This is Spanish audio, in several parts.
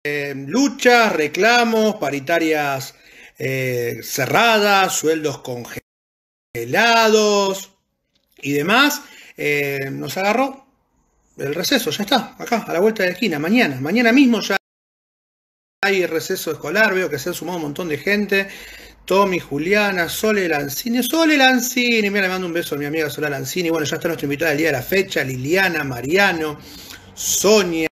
luchas, reclamos, paritarias cerradas, sueldos congelados y demás, nos agarró el receso, ya está, acá, a la vuelta de la esquina, mañana mismo ya hay receso escolar, veo que se han sumado un montón de gente. Tommy, Juliana, Sole Lanzini, mira, le mando un beso a mi amiga Sole Lanzini. Bueno, ya está nuestra invitada del día de la fecha, Liliana, Mariano, Sonia.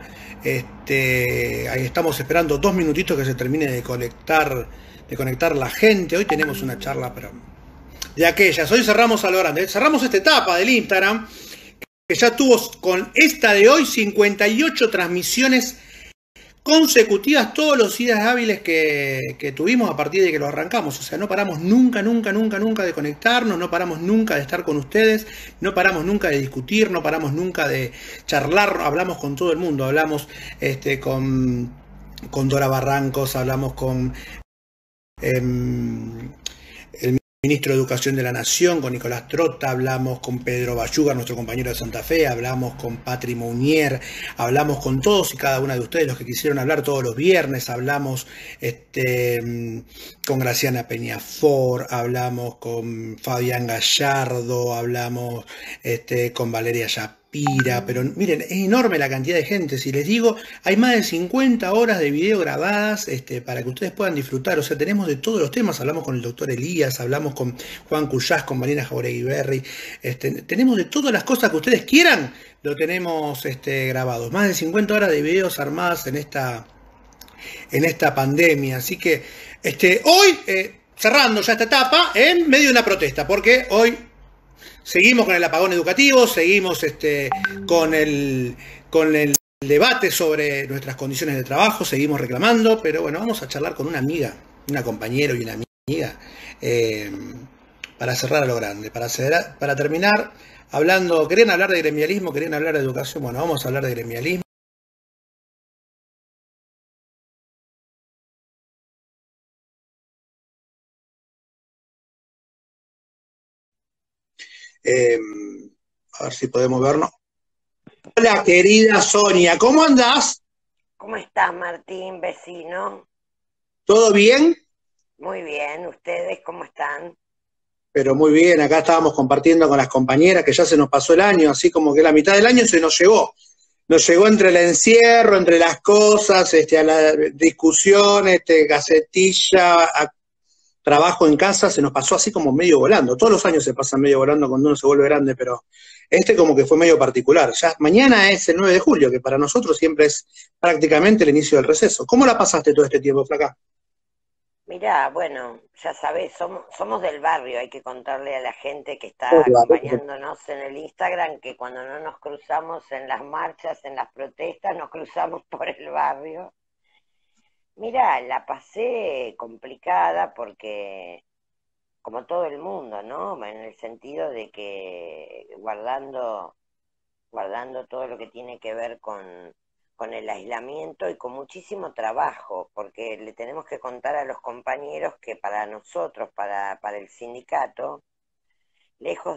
Ahí estamos esperando 2 minutitos que se termine de conectar la gente. Hoy tenemos una charla, pero de aquellas. Hoy cerramos a lo grande. Cerramos esta etapa del Instagram, que ya tuvo con esta de hoy 58 transmisiones consecutivas todos los días hábiles que tuvimos a partir de que lo arrancamos. O sea, no paramos nunca de conectarnos, no paramos nunca de estar con ustedes, no paramos nunca de discutir, no paramos nunca de charlar, hablamos con todo el mundo, hablamos con Dora Barrancos, hablamos con el ministro de Educación de la Nación, con Nicolás Trota, hablamos con Pedro Bayuga, nuestro compañero de Santa Fe, hablamos con Patri Mounier, hablamos con todos y cada una de ustedes, los que quisieron hablar todos los viernes, hablamos con Graciana Peñafor, hablamos con Fabián Gallardo, hablamos con Valeria Yapira, pero miren, es enorme la cantidad de gente, si les digo, hay más de 50 horas de video grabadas para que ustedes puedan disfrutar, o sea, tenemos de todos los temas, hablamos con el doctor Elías, hablamos con Juan Cuyás, con Marina Jauregui Berry, tenemos de todas las cosas que ustedes quieran, lo tenemos grabados, más de 50 horas de videos armadas en esta pandemia, así que hoy, cerrando ya esta etapa, en medio de una protesta, porque hoy seguimos con el apagón educativo, seguimos con el debate sobre nuestras condiciones de trabajo, seguimos reclamando, pero bueno, vamos a charlar con una amiga, una compañera y una amiga, para cerrar a lo grande, para terminar hablando, querían hablar de gremialismo, querían hablar de educación, bueno, vamos a hablar de gremialismo. A ver si podemos vernos. Hola, querida Sonia, ¿cómo andás? ¿Cómo estás, Martín, vecino? ¿Todo bien? Muy bien, ¿ustedes cómo están? Pero muy bien, acá estábamos compartiendo con las compañeras que ya se nos pasó el año, así como que la mitad del año se nos llegó. Nos llegó entre el encierro, entre las cosas, a la discusión, gacetilla, trabajo en casa, se nos pasó así como medio volando. Todos los años se pasan medio volando cuando uno se vuelve grande, pero como que fue medio particular. Ya mañana es el 9 de julio, que para nosotros siempre es prácticamente el inicio del receso. ¿Cómo la pasaste todo este tiempo, Flaca? Mirá, bueno, ya sabés, somos del barrio, hay que contarle a la gente que está acompañándonos en el Instagram que cuando no nos cruzamos en las marchas, en las protestas, nos cruzamos por el barrio. Mirá, la pasé complicada porque, como todo el mundo, ¿no? En el sentido de que guardando todo lo que tiene que ver con el aislamiento y con muchísimo trabajo, porque le tenemos que contar a los compañeros que para nosotros, para el sindicato, lejos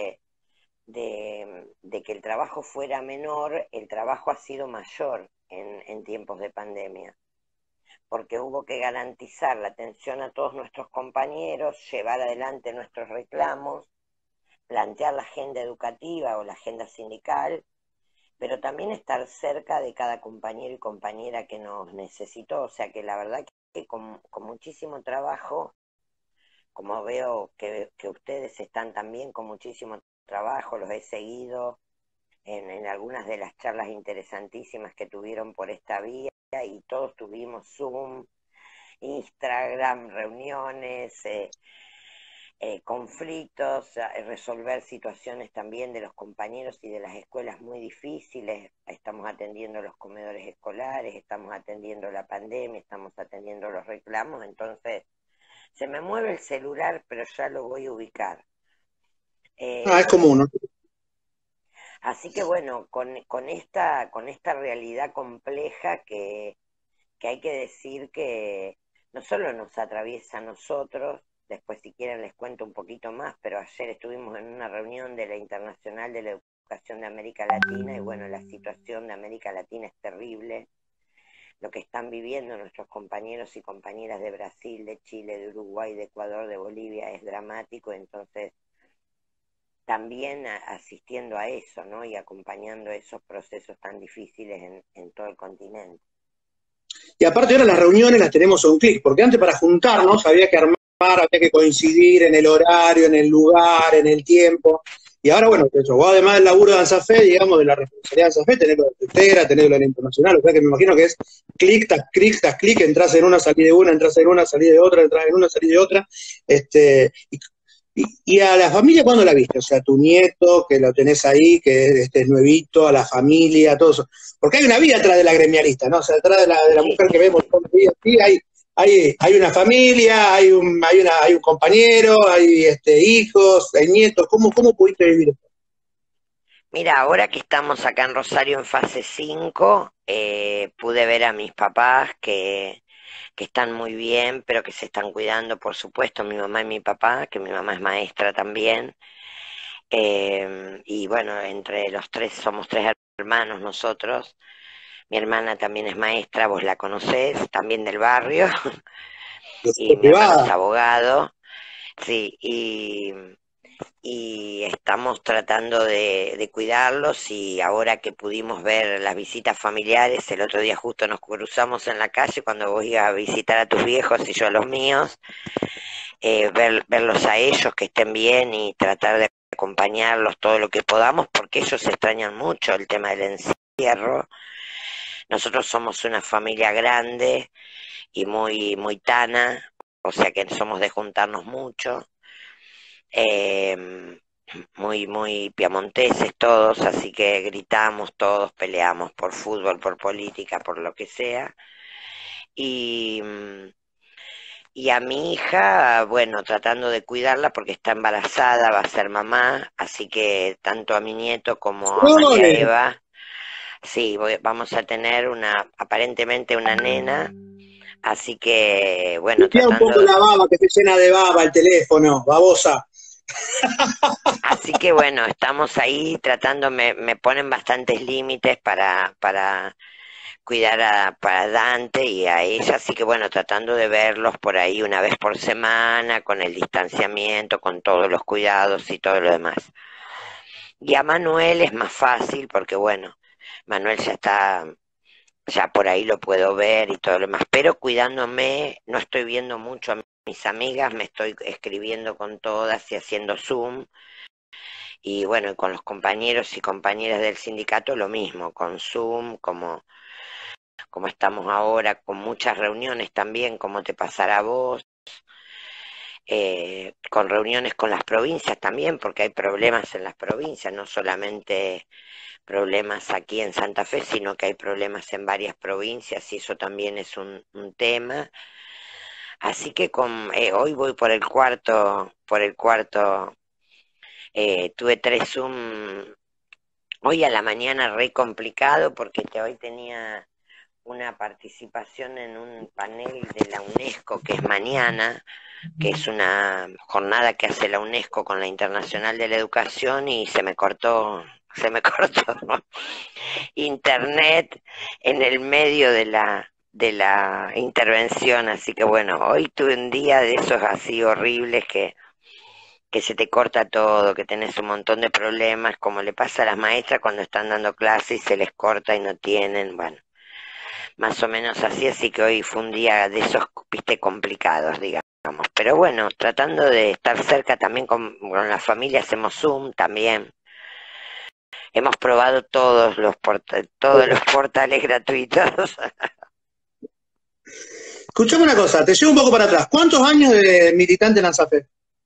de que el trabajo fuera menor, el trabajo ha sido mayor en tiempos de pandemia, porque hubo que garantizar la atención a todos nuestros compañeros, llevar adelante nuestros reclamos, plantear la agenda educativa o la agenda sindical, pero también estar cerca de cada compañero y compañera que nos necesitó. O sea que la verdad que con muchísimo trabajo, como veo que ustedes están también con muchísimo trabajo, los he seguido en algunas de las charlas interesantísimas que tuvieron por esta vía y todos tuvimos Zoom, Instagram, reuniones, conflictos, resolver situaciones también de los compañeros y de las escuelas muy difíciles. Estamos atendiendo los comedores escolares, estamos atendiendo la pandemia, estamos atendiendo los reclamos, entonces se me mueve el celular, pero ya lo voy a ubicar. Es común, ¿no? Así que bueno, con esta realidad compleja que hay que decir que no solo nos atraviesa a nosotros, después si quieren les cuento un poquito más, pero ayer estuvimos en una reunión de la Internacional de la Educación de América Latina y bueno, la situación de América Latina es terrible. lo que están viviendo nuestros compañeros y compañeras de Brasil, de Chile, de Uruguay, de Ecuador, de Bolivia es dramático, entonces también asistiendo a eso, ¿no? Y acompañando esos procesos tan difíciles en todo el continente. Y aparte ahora las reuniones las tenemos a un clic, porque antes para juntarnos había que armar, había que coincidir en el horario, en el lugar, en el tiempo. Y ahora, bueno, eso, vos además del laburo de ANSAFE, digamos, de la responsabilidad de ANSAFE, tenerlo de Twittera, tenerlo en la internacional, o sea que me imagino que es tras clic, entras en una, salís de una, entras en una, salís de otra, entras en una, salís de otra. Y a la familia, ¿cuándo la viste? O sea, tu nieto, que lo tenés ahí, que es nuevito, a la familia, todo eso. Porque hay una vida atrás de la gremialista, ¿no? O sea, atrás de la Sí, mujer que sí, vemos sí. todos los días, sí, hay una familia, hay un compañero, hay hijos, hay nietos. ¿Cómo pudiste vivir esto? Mira, ahora que estamos acá en Rosario en fase 5, pude ver a mis papás que están muy bien, pero que se están cuidando, por supuesto, mi mamá y mi papá, que mi mamá es maestra también. Y bueno, entre los tres somos tres hermanos nosotros. Mi hermana también es maestra, vos la conocés, también del barrio, y mi hermano es Privada. abogado, sí, y estamos tratando de cuidarlos y ahora que pudimos ver las visitas familiares, el otro día justo nos cruzamos en la calle cuando vos ibas a visitar a tus viejos y yo a los míos, verlos a ellos que estén bien y tratar de acompañarlos todo lo que podamos porque ellos extrañan mucho el tema del encierro. Nosotros somos una familia grande y muy tana, o sea que somos de juntarnos mucho, eh, muy piamonteses todos, así que gritamos todos, peleamos por fútbol, por política, por lo que sea. Y, y a mi hija, bueno, tratando de cuidarla porque está embarazada, va a ser mamá, así que tanto a mi nieto como a María Flores, Eva, sí, vamos a tener aparentemente una nena. Así que, bueno, limpiá un poco la baba, que se llena de baba el teléfono, babosa. estamos ahí tratando, me ponen bastantes límites para cuidar para Dante y a ella, así que bueno, tratando de verlos por ahí una vez por semana, con el distanciamiento, con todos los cuidados y todo lo demás. Y a Manuel es más fácil porque bueno, Manuel ya está, ya por ahí lo puedo ver y todo lo demás, pero cuidándome, no estoy viendo mucho a mis amigas, me estoy escribiendo con todas y haciendo Zoom, y bueno, y con los compañeros y compañeras del sindicato lo mismo, con Zoom, como estamos ahora, con muchas reuniones también, como te pasará a vos, con reuniones con las provincias también, porque hay problemas en las provincias, no solamente problemas aquí en Santa Fe, sino que hay problemas en varias provincias y eso también es un tema. Así que hoy voy por el cuarto, tuve 3 Zoom hoy a la mañana re complicado porque hoy tenía una participación en un panel de la UNESCO que es mañana, que es una jornada que hace la UNESCO con la Internacional de la Educación y se me cortó internet en el medio de la intervención, así que bueno, hoy tuve un día de esos así horribles que se te corta todo, que tenés un montón de problemas, como le pasa a las maestras cuando están dando clases y se les corta y no tienen, bueno, más o menos así que hoy fue un día de esos, viste, complicados, digamos. Pero bueno, tratando de estar cerca también con la familia, hacemos Zoom también. Hemos probado todos los portales gratuitos. Escuchame una cosa, te llevo un poco para atrás. ¿Cuántos años de militante en ANSAFE?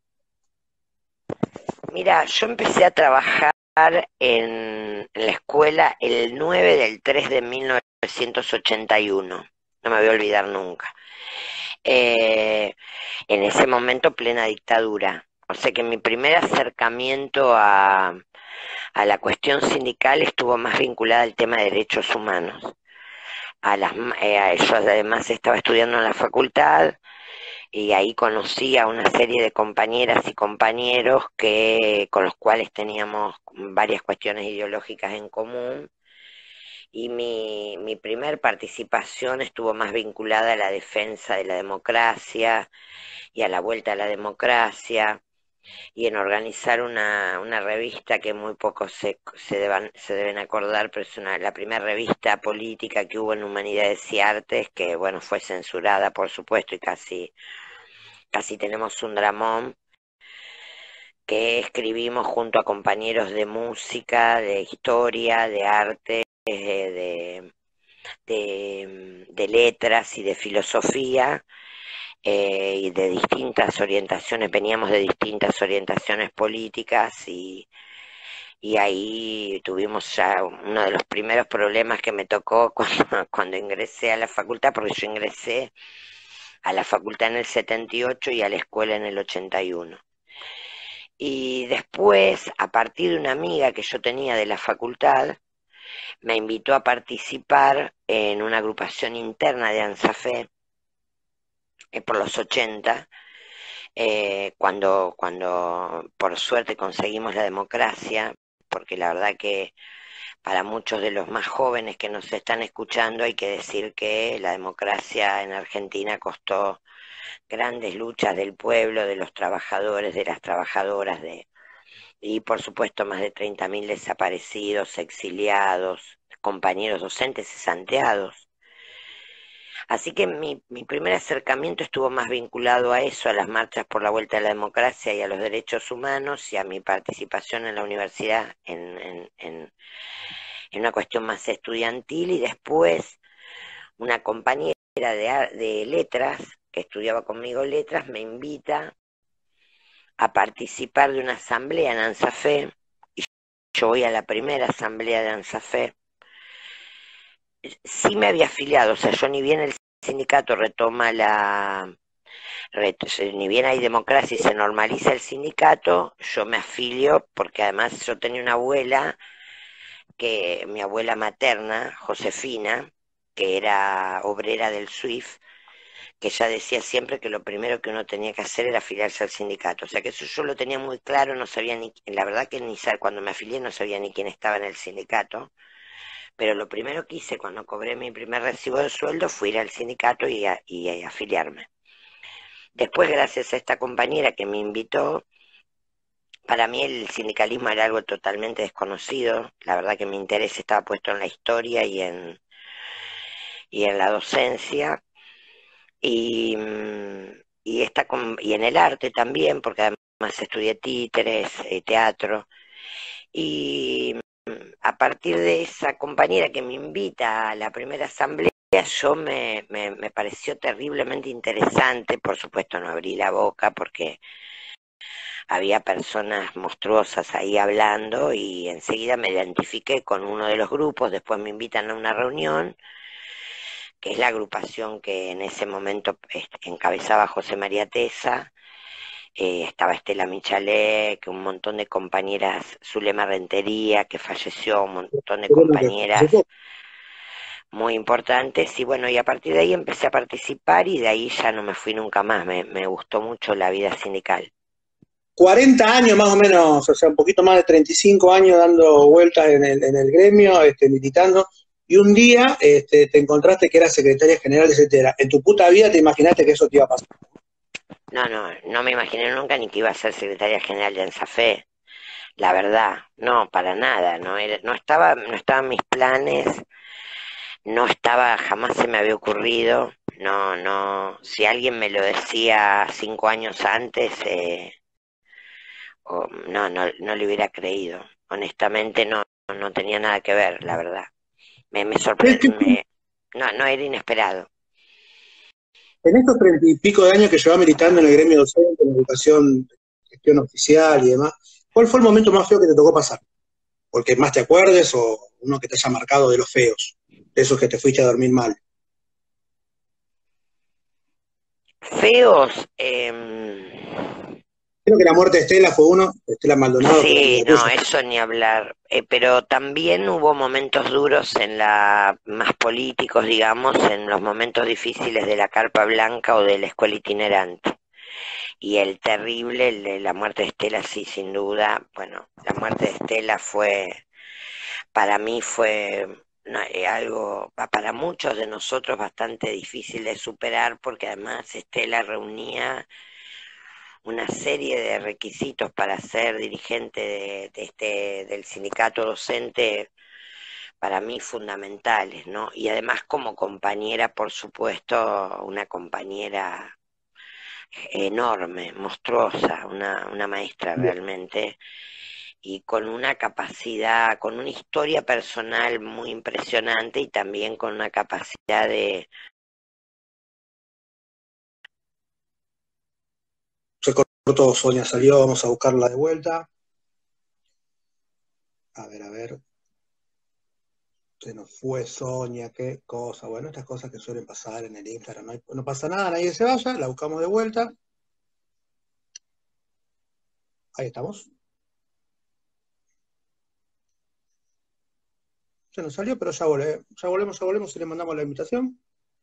Mira, yo empecé a trabajar en la escuela el 9 del 3 de 1981. No me voy a olvidar nunca. Eh, en ese momento plena dictadura. O sea que mi primer acercamiento a la cuestión sindical estuvo más vinculada al tema de derechos humanos. Yo además estaba estudiando en la facultad y ahí conocí a una serie de compañeras y compañeros con los cuales teníamos varias cuestiones ideológicas en común Y mi primer participación estuvo más vinculada a la defensa de la democracia y a la vuelta a la democracia y en organizar una revista que muy pocos se deben acordar, pero es la primera revista política que hubo en Humanidades y Artes, que bueno, fue censurada por supuesto y casi tenemos un dramón, que escribimos junto a compañeros de música, de historia, de arte, de letras y de filosofía, y de distintas orientaciones, veníamos de distintas orientaciones políticas y ahí tuvimos ya uno de los primeros problemas que me tocó cuando ingresé a la facultad, porque yo ingresé a la facultad en el 78 y a la escuela en el 81. Y después, a partir de una amiga que yo tenía de la facultad, me invitó a participar en una agrupación interna de ANSAFE, por los 80, cuando por suerte conseguimos la democracia, porque la verdad que para muchos de los más jóvenes que nos están escuchando hay que decir que la democracia en Argentina costó grandes luchas del pueblo, de los trabajadores, de las trabajadoras, y por supuesto más de 30.000 desaparecidos, exiliados, compañeros docentes cesanteados. Así que mi primer acercamiento estuvo más vinculado a eso, a las marchas por la vuelta a la democracia y a los derechos humanos y a mi participación en la universidad en una cuestión más estudiantil, y después una compañera de letras que estudiaba conmigo letras me invita a participar de una asamblea en ANSAFE, y yo voy a la primera asamblea de ANSAFE. Sí me había afiliado, o sea, yo ni bien el sindicato retoma ni bien hay democracia y se normaliza el sindicato, yo me afilio porque además yo tenía una abuela, que mi abuela materna, Josefina, que era obrera del SWIFT, que ella decía siempre que lo primero que uno tenía que hacer era afiliarse al sindicato. O sea que eso yo lo tenía muy claro, no sabía ni, la verdad que ni cuando me afilié no sabía ni quién estaba en el sindicato, pero lo primero que hice cuando cobré mi primer recibo de sueldo fue ir al sindicato y afiliarme. Después, gracias a esta compañera que me invitó, para mí el sindicalismo era algo totalmente desconocido, la verdad que mi interés estaba puesto en la historia y en la docencia, y, y en el arte también, porque además estudié títeres, teatro, y a partir de esa compañera que me invita a la primera asamblea, yo me pareció terriblemente interesante, por supuesto no abrí la boca porque había personas monstruosas ahí hablando y enseguida me identifiqué con uno de los grupos, después me invitan a una reunión, que es la agrupación que en ese momento encabezaba José María Tesa, estaba Estela Michalek, un montón de compañeras, Zulema Rentería, que falleció, un montón de compañeras muy importantes, y bueno, y a partir de ahí empecé a participar y de ahí ya no me fui nunca más, me gustó mucho la vida sindical. 40 años más o menos, o sea, un poquito más de 35 años dando vueltas en el gremio, militando, y un día te encontraste que eras secretaria general, etcétera. En tu puta vida te imaginaste que eso te iba a pasar. No me imaginé nunca ni que iba a ser secretaria general de ANSAFE, la verdad, no, para nada, no estaba en mis planes, no estaba, jamás se me había ocurrido, si alguien me lo decía 5 años antes, no le hubiera creído, honestamente no tenía nada que ver, la verdad, me sorprendió, no era inesperado. En estos 30 y pico de años que llevas militando en el gremio docente, en la educación, gestión oficial y demás, ¿cuál fue el momento más feo que te tocó pasar? Porque más te acuerdes o uno que te haya marcado de los feos, de esos que te fuiste a dormir mal. Feos, Creo que la muerte de Estela fue uno, Estela Maldonado, que era sí, amiga no, tuya. eso ni hablar, pero también hubo momentos duros más políticos, digamos, en los momentos difíciles de la Carpa Blanca o de la escuela itinerante. Y el terrible, el de la muerte de Estela, sí, sin duda, bueno, la muerte de Estela para mí fue no, algo para muchos de nosotros bastante difícil de superar, porque además Estela reunía una serie de requisitos para ser dirigente del sindicato docente, para mí fundamentales, ¿no? Y además como compañera, por supuesto, una compañera enorme, monstruosa, una maestra realmente, y con una capacidad, con una historia personal muy impresionante y también con una capacidad de... Se cortó, Sonia salió, vamos a buscarla de vuelta. A ver, se nos fue Sonia, qué cosa. Bueno, estas cosas que suelen pasar en el Instagram, no pasa nada, nadie se vaya, la buscamos de vuelta. Ahí estamos. Se nos salió, pero ya volvemos y le mandamos la invitación.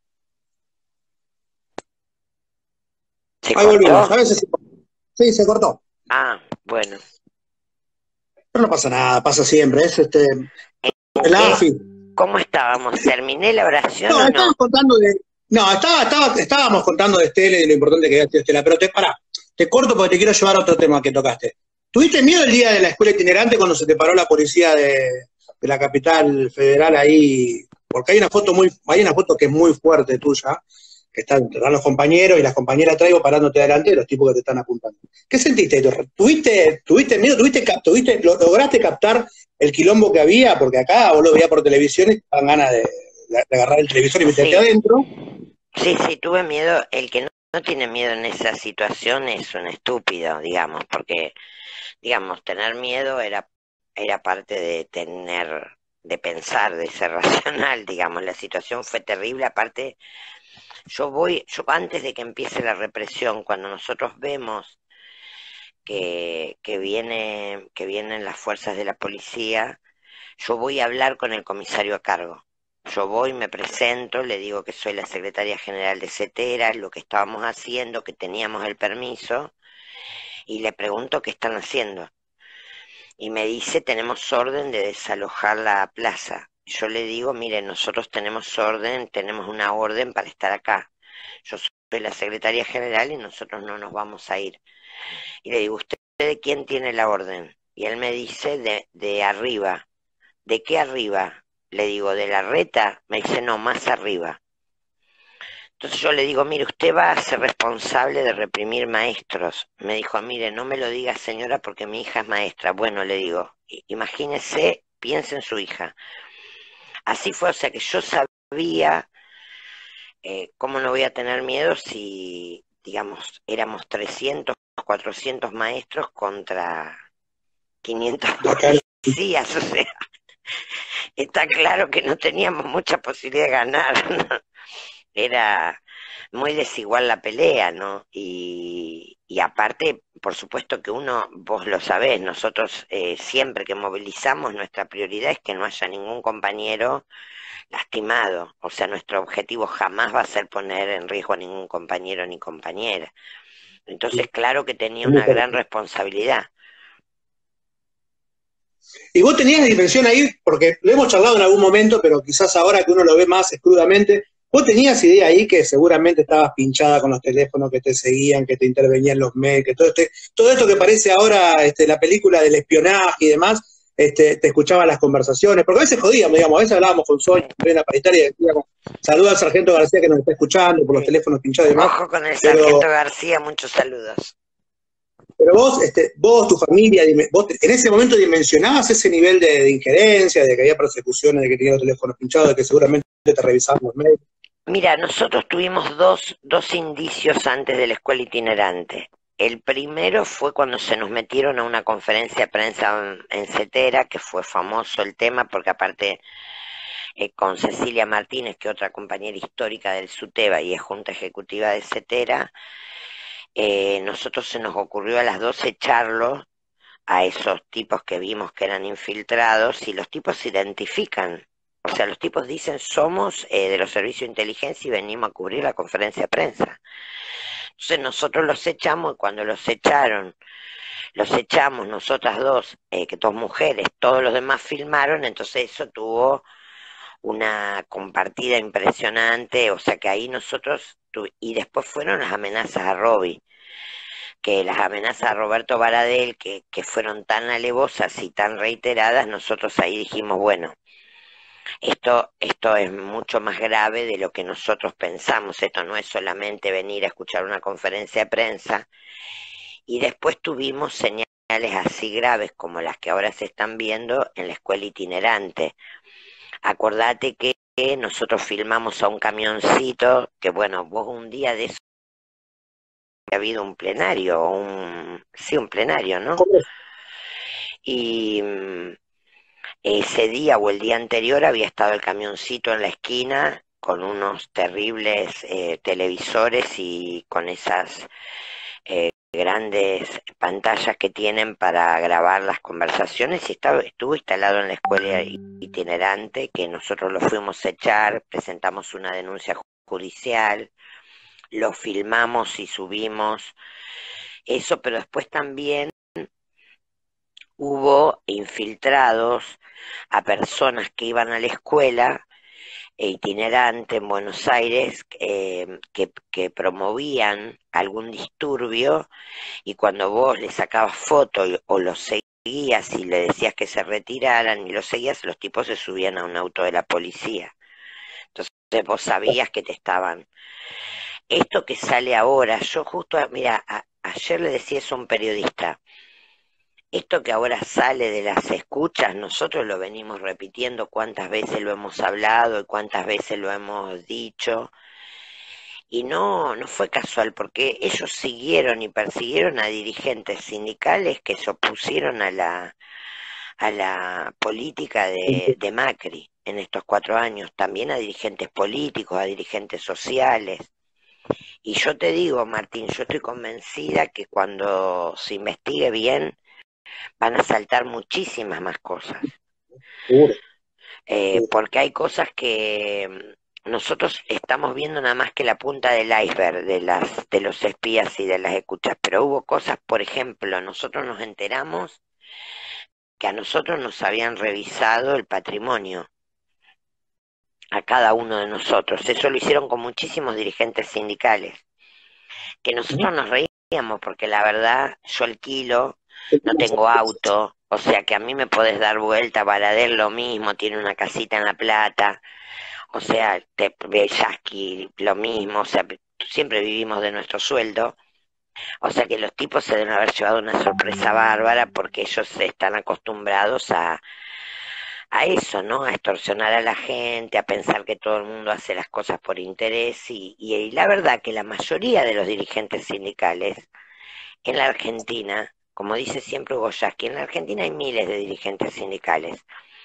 ¿Se Ahí volvimos, a cortó? veces sí, se cortó. Ah, bueno. Pero no pasa nada, pasa siempre, es ¿En el qué? AFI. ¿Cómo estábamos? ¿Terminé la oración No, o no? estábamos contando de. No, estábamos contando de Estela y de lo importante que es Estela, pero te corto porque te quiero llevar a otro tema que tocaste. ¿Tuviste miedo el día de la escuela itinerante cuando se te paró la policía de la capital federal ahí? Porque hay una foto que es muy fuerte tuya, que están los compañeros y las compañeras traigo parándote adelante de los tipos que te están apuntando. ¿Qué sentiste? ¿Tuviste miedo? ¿Lograste captar el quilombo que había? Porque acá vos lo veías por televisión y te daban ganas de agarrar el televisor y meterte Sí, adentro. sí, tuve miedo. El que no tiene miedo en esa situación es un estúpido, digamos, porque, digamos, tener miedo era parte de tener, de pensar, de ser racional, digamos. La situación fue terrible. Aparte, yo antes de que empiece la represión, cuando nosotros vemos que vienen las fuerzas de la policía, yo voy a hablar con el comisario a cargo. Yo voy, me presento, le digo que soy la secretaria general de CETERA, lo que estábamos haciendo, que teníamos el permiso, y le pregunto qué están haciendo. Y me dice, tenemos orden de desalojar la plaza. Yo le digo, mire, nosotros tenemos orden, tenemos una orden para estar acá. Yo soy la secretaria general y nosotros no nos vamos a ir. Y le digo, ¿usted de quién tiene la orden? Y él me dice, de arriba. ¿De qué arriba? Le digo, ¿de la reta? Me dice, no, más arriba. Entonces yo le digo, mire, usted va a ser responsable de reprimir maestros. Me dijo, mire, no me lo diga señora porque mi hija es maestra. Bueno, le digo, imagínese, piense en su hija. Así fue, o sea que yo sabía, cómo no voy a tener miedo si, digamos, éramos 300, 400 maestros contra 500 Acá, policías, o sea, está claro que no teníamos mucha posibilidad de ganar, ¿no? Era muy desigual la pelea, ¿no? Y aparte, por supuesto que uno, vos lo sabés, nosotros siempre que movilizamos, nuestra prioridad es que no haya ningún compañero lastimado. O sea, nuestro objetivo jamás va a ser poner en riesgo a ningún compañero ni compañera. Entonces, claro que tenía una gran responsabilidad. y vos tenías dimensión ahí, porque lo hemos charlado en algún momento, pero quizás ahora que uno lo ve más crudamente, vos tenías idea ahí que seguramente estabas pinchada con los teléfonos que te seguían, que te intervenían los mails, que todo esto que parece ahora la película del espionaje y demás, te escuchaban las conversaciones, porque a veces jodíamos, digamos, a veces hablábamos con Sonia en la paritaria y decíamos, saluda al sargento García que nos está escuchando por los Sí. teléfonos pinchados y demás, Ojo con el pero sargento García, muchos saludos. pero vos, tu familia, vos en ese momento dimensionabas ese nivel de injerencia, de que había persecuciones, de que tenías los teléfonos pinchados, de que seguramente te revisaban los mails. Mira, nosotros tuvimos dos indicios antes de la escuela itinerante. El primero fue cuando se nos metieron a una conferencia de prensa en CETERA, que fue famoso el tema, porque aparte con Cecilia Martínez, que es otra compañera histórica del SUTEBA y es Junta Ejecutiva de CETERA, nosotros se nos ocurrió a las 12 echarlos a esos tipos que vimos que eran infiltrados y los tipos se identifican. O sea, los tipos dicen, somos de los servicios de inteligencia y venimos a cubrir la conferencia de prensa. Entonces nosotros los echamos y cuando los echamos nosotras dos, que dos mujeres, todos los demás filmaron, entonces eso tuvo una compartida impresionante, o sea que ahí nosotros, y después fueron las amenazas a Robbie, que las amenazas a Roberto Baradel, que fueron tan alevosas y tan reiteradas, nosotros ahí dijimos, bueno, esto es mucho más grave de lo que nosotros pensamos, esto no es solamente venir a escuchar una conferencia de prensa, y después tuvimos señales así graves como las que ahora se están viendo en la escuela itinerante. Acordate que nosotros filmamos a un camioncito, que bueno, vos un día de eso ha habido un plenario, sí, un plenario, ¿no? Y ese día o el día anterior había estado el camioncito en la esquina con unos terribles televisores y con esas grandes pantallas que tienen para grabar las conversaciones, y estuvo instalado en la escuela itinerante, que nosotros lo fuimos a echar, presentamos una denuncia judicial, lo filmamos y subimos eso, pero después también hubo infiltrados a personas que iban a la escuela itinerante en Buenos Aires, que promovían algún disturbio, y cuando vos le sacabas foto o los seguías y le decías que se retiraran y los seguías, los tipos se subían a un auto de la policía. Entonces vos sabías que te estaban. Esto que sale ahora, yo justo, mira, ayer le decía eso a un periodista, esto que ahora sale de las escuchas, nosotros lo venimos repitiendo, cuántas veces lo hemos hablado y cuántas veces lo hemos dicho, y no fue casual, porque ellos siguieron y persiguieron a dirigentes sindicales que se opusieron a la política de Macri en estos 4 años, también a dirigentes políticos, a dirigentes sociales. Y yo te digo, Martín, yo estoy convencida que cuando se investigue bien, van a saltar muchísimas más cosas. Porque hay cosas que nosotros estamos viendo nada más que la punta del iceberg de los espías y de las escuchas, pero hubo cosas, por ejemplo, nosotros nos enteramos que a nosotros nos habían revisado el patrimonio, a cada uno de nosotros. Eso lo hicieron con muchísimos dirigentes sindicales, que nosotros nos reíamos, porque la verdad, yo alquilo, no tengo auto, o sea que a mí me podés dar vuelta, Baradel lo mismo, tiene una casita en La Plata, o sea, Yasky lo mismo, o sea, siempre vivimos de nuestro sueldo, o sea que los tipos se deben haber llevado una sorpresa bárbara, porque ellos están acostumbrados a eso, ¿no? A extorsionar a la gente, a pensar que todo el mundo hace las cosas por interés, y la verdad que la mayoría de los dirigentes sindicales en la Argentina, como dice siempre Hugo Yasky, en la Argentina hay miles de dirigentes sindicales.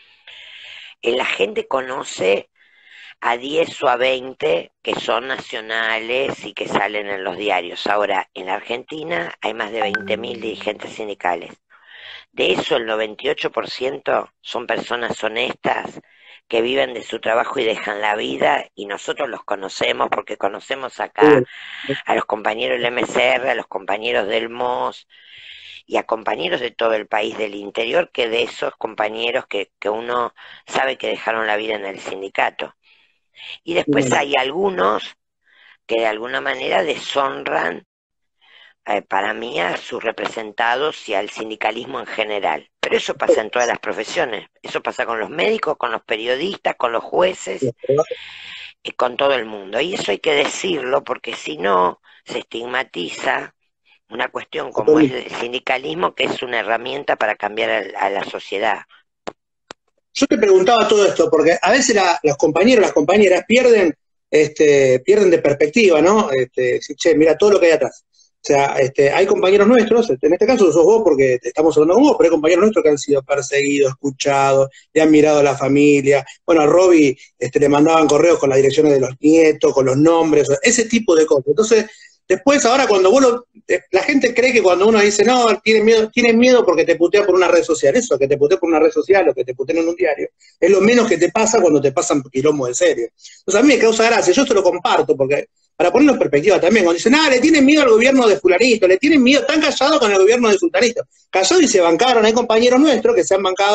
La gente conoce a 10 o a 20 que son nacionales y que salen en los diarios. Ahora, en la Argentina hay más de 20.000 dirigentes sindicales. De eso, el 98% son personas honestas que viven de su trabajo y dejan la vida, y nosotros los conocemos porque conocemos acá a los compañeros del MCR, a los compañeros del MOS y a compañeros de todo el país del interior, que de esos compañeros que uno sabe que dejaron la vida en el sindicato. Y después hay algunos que de alguna manera deshonran para mí a sus representados y al sindicalismo en general. Pero eso pasa en todas las profesiones, eso pasa con los médicos, con los periodistas, con los jueces, y con todo el mundo. Y eso hay que decirlo, porque si no se estigmatiza una cuestión como es el sindicalismo, que es una herramienta para cambiar a la sociedad. Yo te preguntaba todo esto, porque a veces los compañeros, las compañeras pierden de perspectiva, ¿no? Che, mira todo lo que hay atrás. O sea, hay compañeros nuestros, en este caso sos vos porque estamos hablando con vos, pero hay compañeros nuestros que han sido perseguidos, escuchados, le han mirado a la familia. Bueno, a Robbie le mandaban correos con las direcciones de los nietos, con los nombres, ese tipo de cosas. Entonces, después ahora cuando la gente cree que cuando uno dice, no, tienes miedo porque te putea por una red social. Eso, que te putea por una red social o que te puteen en un diario, es lo menos que te pasa cuando te pasan quilombo de serio. Entonces a mí me causa gracia, yo te lo comparto, porque para ponerlo en perspectiva también, cuando dicen, le tienen miedo al gobierno de fulanito, le tienen miedo, están callados con el gobierno de sultanito. Callados y se bancaron, hay compañeros nuestros que se han bancado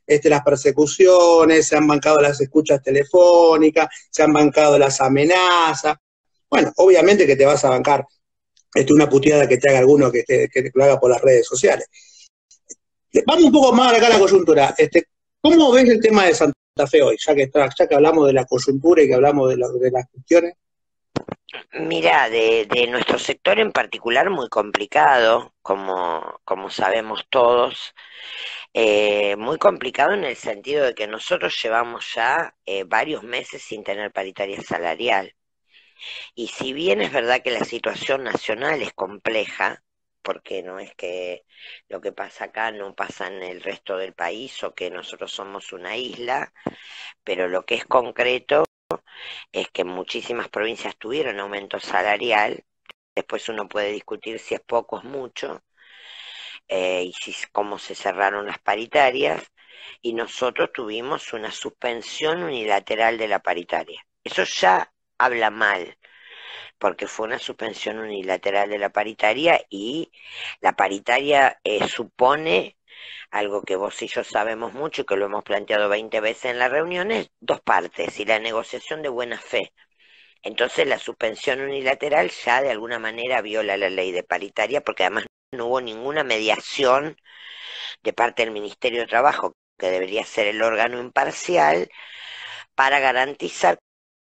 las persecuciones, se han bancado las escuchas telefónicas, se han bancado las amenazas. Bueno, obviamente que te vas a bancar una puteada que te haga alguno que lo haga por las redes sociales. Vamos un poco más acá a la coyuntura. ¿Cómo ves el tema de Santa Fe hoy? Ya que hablamos de la coyuntura y que hablamos de las cuestiones. Mira, de nuestro sector en particular muy complicado, como sabemos todos, muy complicado en el sentido de que nosotros llevamos ya varios meses sin tener paritaria salarial. Y si bien es verdad que la situación nacional es compleja, porque no es que lo que pasa acá no pasa en el resto del país o que nosotros somos una isla, pero lo que es concreto es que muchísimas provincias tuvieron aumento salarial. Después uno puede discutir si es poco o es mucho, y cómo se cerraron las paritarias, y nosotros tuvimos una suspensión unilateral de la paritaria. Eso ya habla mal, porque fue una suspensión unilateral de la paritaria, y la paritaria supone algo que vos y yo sabemos mucho y que lo hemos planteado 20 veces en las reuniones, dos partes, y la negociación de buena fe. Entonces la suspensión unilateral ya de alguna manera viola la ley de paritaria, porque además no hubo ninguna mediación de parte del Ministerio de Trabajo, que debería ser el órgano imparcial, para garantizar,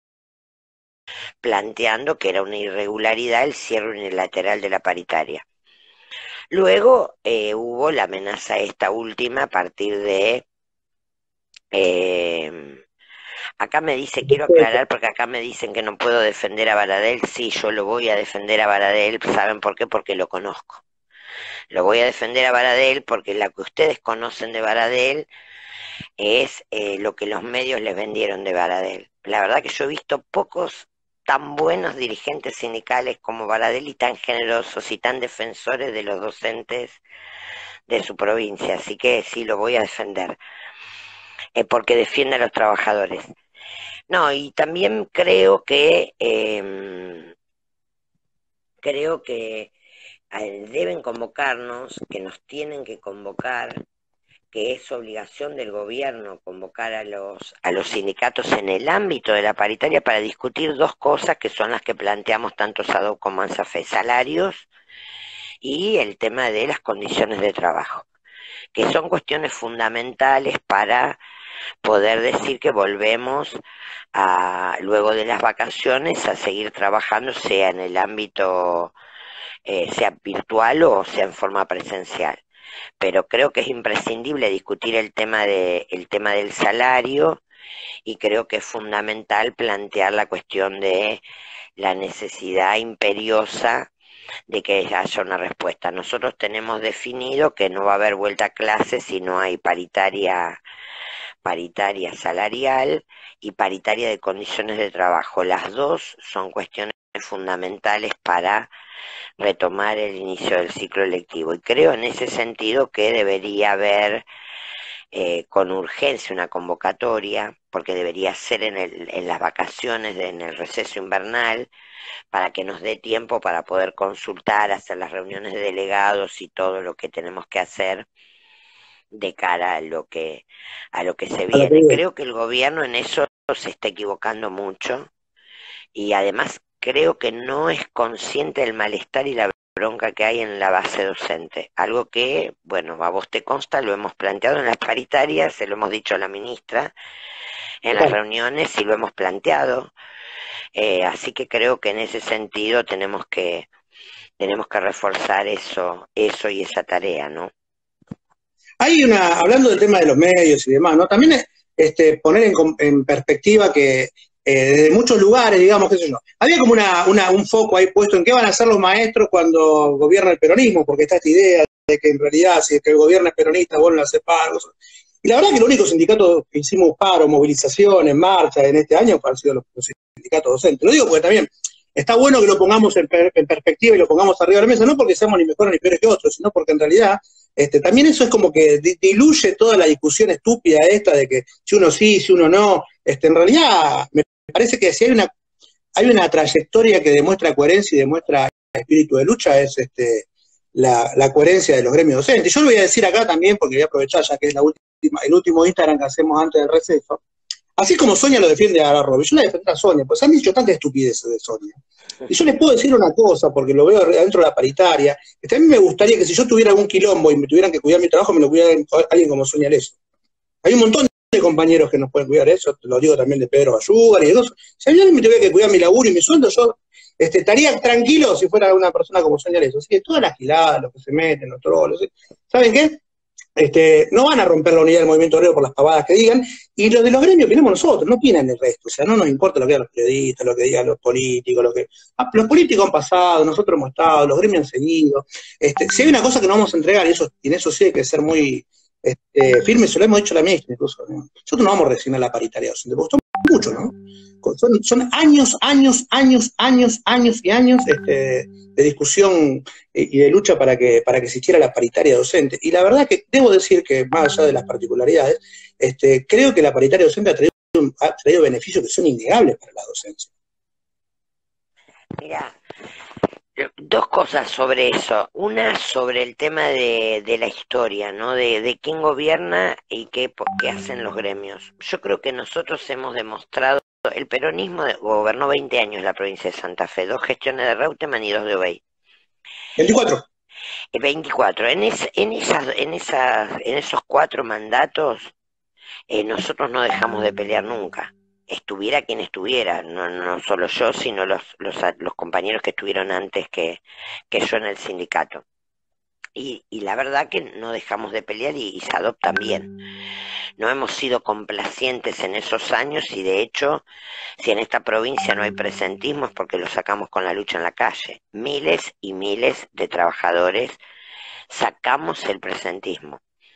planteando que era una irregularidad el cierre unilateral de la paritaria. Luego hubo la amenaza esta última a partir de... acá me dice, quiero aclarar porque acá me dicen que no puedo defender a Baradel. Sí, yo lo voy a defender a Baradel. ¿Saben por qué? Porque lo conozco. Lo voy a defender a Baradel porque lo que ustedes conocen de Baradel es lo que los medios les vendieron de Baradel. La verdad que yo he visto pocos tan buenos dirigentes sindicales como Baradel y tan generosos y tan defensores de los docentes de su provincia, así que sí lo voy a defender, porque defiende a los trabajadores. No, y también creo que deben convocarnos, que nos tienen que convocar, que es obligación del gobierno convocar a los sindicatos en el ámbito de la paritaria para discutir dos cosas que son las que planteamos tanto SADO como ANSAFE: salarios y el tema de las condiciones de trabajo, que son cuestiones fundamentales para poder decir que volvemos luego de las vacaciones a seguir trabajando, sea en el ámbito sea virtual o sea en forma presencial. Pero creo que es imprescindible discutir el tema del salario, y creo que es fundamental plantear la cuestión de la necesidad imperiosa de que haya una respuesta. Nosotros tenemos definido que no va a haber vuelta a clases si no hay paritaria salarial y paritaria de condiciones de trabajo. Las dos son cuestiones fundamentales para retomar el inicio del ciclo lectivo, y creo en ese sentido que debería haber con urgencia una convocatoria, porque debería ser en las vacaciones, en el receso invernal, para que nos dé tiempo para poder consultar, hacer las reuniones de delegados y todo lo que tenemos que hacer de cara a lo que se viene. Creo que el gobierno en eso se está equivocando mucho, y además creo que no es consciente del malestar y la bronca que hay en la base docente. Algo que, bueno, a vos te consta, lo hemos planteado en las paritarias, se lo hemos dicho a la ministra en las reuniones y lo hemos planteado. Así que creo que en ese sentido tenemos que reforzar eso y esa tarea, ¿no? Hay hablando del tema de los medios y demás, ¿no? También es poner en perspectiva que desde muchos lugares, digamos, qué sé yo, había como un foco ahí puesto en qué van a hacer los maestros cuando gobierna el peronismo, porque está esta idea de que en realidad si es que el gobierno es peronista, vos no haces paros. Y la verdad que los únicos sindicatos que hicimos paro, movilización, en marcha en este año han sido los sindicatos docentes. Lo digo porque también está bueno que lo pongamos en perspectiva y lo pongamos arriba de la mesa, no porque seamos ni mejores ni peores que otros, sino porque en realidad también eso es como que diluye toda la discusión estúpida esta de que si uno sí, si uno no. En realidad me parece que si hay una trayectoria que demuestra coherencia y demuestra espíritu de lucha, es la coherencia de los gremios docentes. Yo lo voy a decir acá también, porque voy a aprovechar ya que es la última el último Instagram que hacemos antes del receso, así como Sonia lo defiende a Robbie, yo la defiendo a Sonia, pues han dicho tantas estupideces de Sonia. Y yo les puedo decir una cosa, porque lo veo dentro de la paritaria, que también me gustaría que si yo tuviera algún quilombo y me tuvieran que cuidar mi trabajo, me lo cuidara alguien como Sonia Leso. Hay un montón de compañeros que nos pueden cuidar eso, lo digo también de Pedro Bayugar y de dos. Si alguien me tuviera que cuidar mi laburo y mi sueldo, yo estaría tranquilo si fuera una persona como Sonia Leso. Así que todas las giladas, los que se meten, los trolos, ¿saben qué? No van a romper la unidad del movimiento obrero por las pavadas que digan, y los de los gremios opinamos nosotros, no opinan el resto, o sea, no nos importa lo que digan los periodistas, lo que digan los políticos, los políticos han pasado, nosotros hemos estado, los gremios han seguido, si hay una cosa que no vamos a entregar, y en eso sí hay que ser muy firmes, se lo hemos dicho a la ministra incluso, ¿no? Nosotros no vamos a resignar la paritaria docente, porque costó mucho, ¿no? Son años y años de discusión y de lucha para que existiera la paritaria docente. Y la verdad que debo decir que, más allá de las particularidades, creo que la paritaria docente ha traído beneficios que son innegables para la docencia. Mira, dos cosas sobre eso. Una sobre el tema de la historia, ¿no? De quién gobierna y qué hacen los gremios. Yo creo que nosotros hemos demostrado, el peronismo gobernó 20 años la provincia de Santa Fe, 2 gestiones de Reutemann y 2 de Obey. 24. 24. En esos 4 mandatos, nosotros no dejamos de pelear nunca. Estuviera quien estuviera, no solo yo, sino los compañeros que estuvieron antes que yo en el sindicato. Y la verdad que no dejamos de pelear y SADOP también. No hemos sido complacientes en esos años y de hecho, si en esta provincia no hay presentismo es porque lo sacamos con la lucha en la calle. Miles y miles de trabajadores sacamos el presentismo.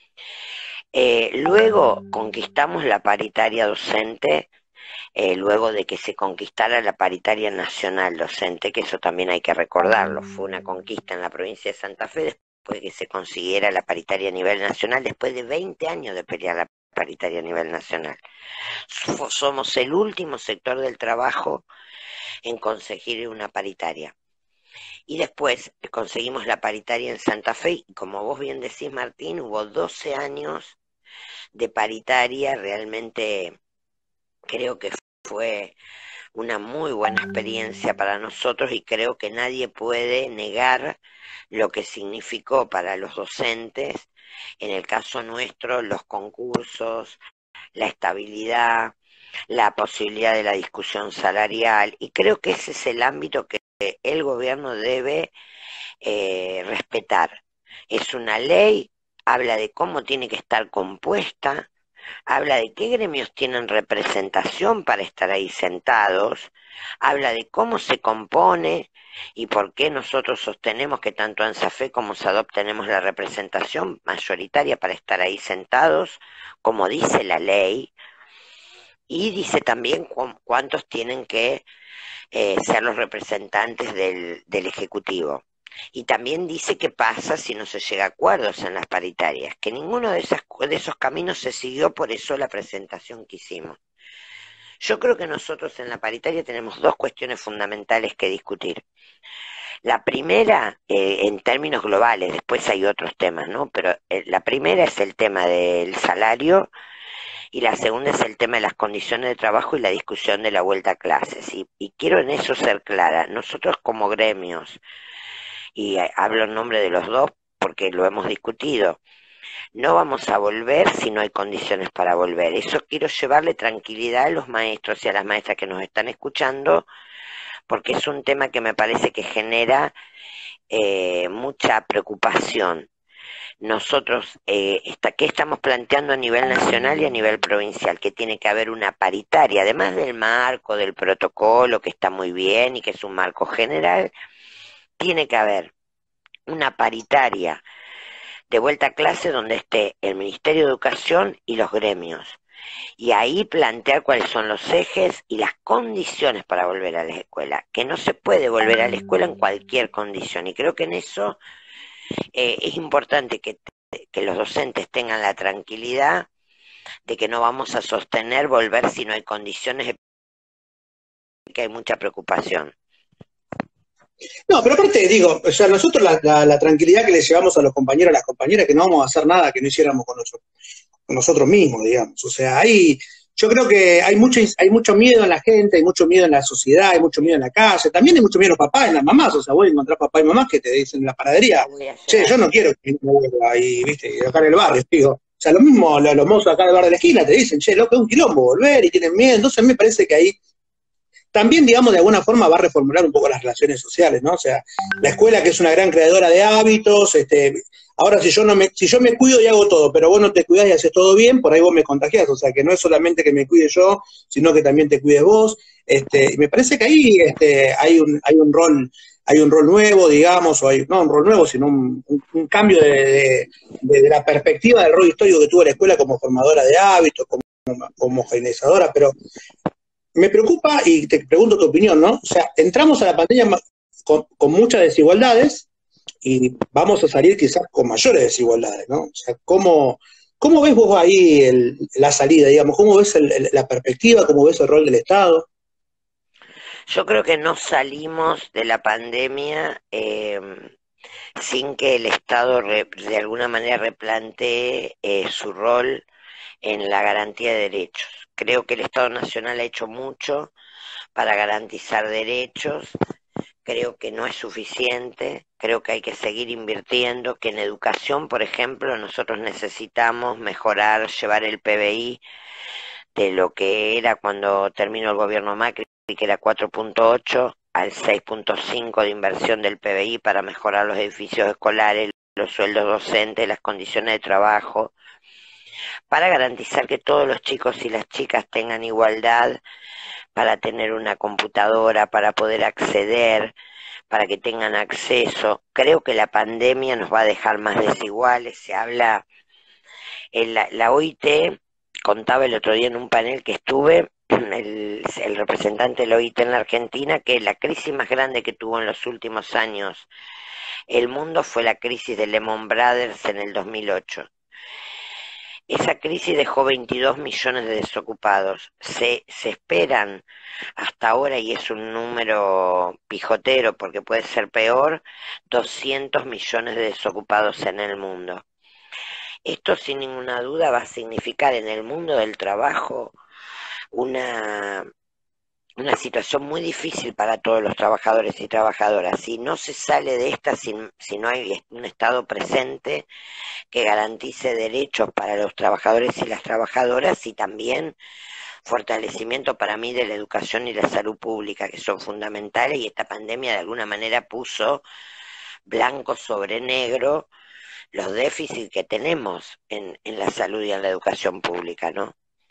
Luego conquistamos la paritaria docente, luego de que se conquistara la paritaria nacional docente, que eso también hay que recordarlo, fue una conquista en la provincia de Santa Fe después de que se consiguiera la paritaria a nivel nacional, después de 20 años de pelear la paritaria a nivel nacional. Somos el último sector del trabajo en conseguir una paritaria. Y después conseguimos la paritaria en Santa Fe, y como vos bien decís, Martín, hubo 12 años de paritaria, realmente creo que fue una muy buena experiencia para nosotros y creo que nadie puede negar lo que significó para los docentes, en el caso nuestro, los concursos, la estabilidad, la posibilidad de la discusión salarial, y creo que ese es el ámbito que el gobierno debe respetar. Es una ley, habla de cómo tiene que estar compuesta, habla de qué gremios tienen representación para estar ahí sentados, habla de cómo se compone y por qué nosotros sostenemos que tanto ANSAFE como SADOP tenemos la representación mayoritaria para estar ahí sentados, como dice la ley, y dice también cuántos tienen que ser los representantes del Ejecutivo. Y también dice qué pasa si no se llega a acuerdos en las paritarias, que ninguno de esos caminos se siguió, por eso la presentación que hicimos. Yo creo que nosotros en la paritaria tenemos 2 cuestiones fundamentales que discutir. La primera, en términos globales, después hay otros temas, ¿no? Pero la primera es el tema del salario y la segunda es el tema de las condiciones de trabajo y la discusión de la vuelta a clases. Y quiero en eso ser clara, nosotros como gremios, y hablo en nombre de los dos porque lo hemos discutido, no vamos a volver si no hay condiciones para volver. Eso quiero llevarle tranquilidad a los maestros y a las maestras que nos están escuchando, porque es un tema que me parece que genera mucha preocupación. Nosotros, ¿qué estamos planteando a nivel nacional y a nivel provincial? Que tiene que haber una paritaria, además del marco, del protocolo, que está muy bien y que es un marco general, tiene que haber una paritaria de vuelta a clase donde esté el Ministerio de Educación y los gremios. Y ahí plantear cuáles son los ejes y las condiciones para volver a la escuela. Que no se puede volver a la escuela en cualquier condición. Y creo que en eso es importante que los docentes tengan la tranquilidad de que no vamos a sostener volver si no hay condiciones, que hay mucha preocupación. No, pero aparte, digo, o sea, nosotros la tranquilidad que le llevamos a los compañeros, a las compañeras, que no vamos a hacer nada que no hiciéramos con nosotros. nosotros mismos, digamos. O sea, yo creo que hay mucho miedo en la gente, hay mucho miedo en la sociedad, hay mucho miedo en la calle, también hay mucho miedo en los papás, en las mamás, o sea, vos encontrás papás y mamás que te dicen en la Te panadería, voy a che, yo llevar. no quiero que mi hijo vuelva ahí, viste, y acá en el barrio, digo. O sea, lo mismo los mozos acá del bar de la esquina te dicen, che, loco, es un quilombo volver y tienen miedo. Entonces a mí me parece que ahí también, digamos, de alguna forma va a reformular un poco las relaciones sociales, ¿no? O sea, la escuela que es una gran creadora de hábitos, ahora si yo me cuido y hago todo, pero vos no te cuidás y haces todo bien, por ahí vos me contagiás, o sea, que no es solamente que me cuide yo, sino que también te cuides vos, y me parece que ahí, hay un rol nuevo, digamos, no un rol nuevo, sino un cambio de la perspectiva del rol histórico que tuvo la escuela como formadora de hábitos, como homogeneizadora, pero me preocupa y te pregunto tu opinión, ¿no? O sea, entramos a la pandemia con muchas desigualdades y vamos a salir quizás con mayores desigualdades, ¿no? O sea, ¿cómo ves vos ahí la salida, digamos? ¿Cómo ves la perspectiva? ¿Cómo ves el rol del Estado? Yo creo que no salimos de la pandemia sin que el Estado de alguna manera replantee su rol en la garantía de derechos. Creo que el Estado Nacional ha hecho mucho para garantizar derechos, creo que no es suficiente, creo que hay que seguir invirtiendo, que en educación, por ejemplo, nosotros necesitamos mejorar, llevar el PBI de lo que era cuando terminó el gobierno Macri, que era 4.8, al 6.5 de inversión del PBI para mejorar los edificios escolares, los sueldos docentes, las condiciones de trabajo, para garantizar que todos los chicos y las chicas tengan igualdad, para tener una computadora, para poder acceder, para que tengan acceso. Creo que la pandemia nos va a dejar más desiguales. Se habla, la OIT contaba el otro día en un panel que estuve, el representante de la OIT en la Argentina, que la crisis más grande que tuvo en los últimos años el mundo fue la crisis de Lehman Brothers en el 2008. Esa crisis dejó 22 millones de desocupados. Se esperan hasta ahora, y es un número pijotero porque puede ser peor, 200 millones de desocupados en el mundo. Esto sin ninguna duda va a significar en el mundo del trabajo una, una situación muy difícil para todos los trabajadores y trabajadoras. Si no se sale de esta, si no hay un Estado presente que garantice derechos para los trabajadores y las trabajadoras, y también fortalecimiento para mí de la educación y la salud pública, que son fundamentales, y esta pandemia de alguna manera puso blanco sobre negro los déficits que tenemos en la salud y en la educación pública, ¿no?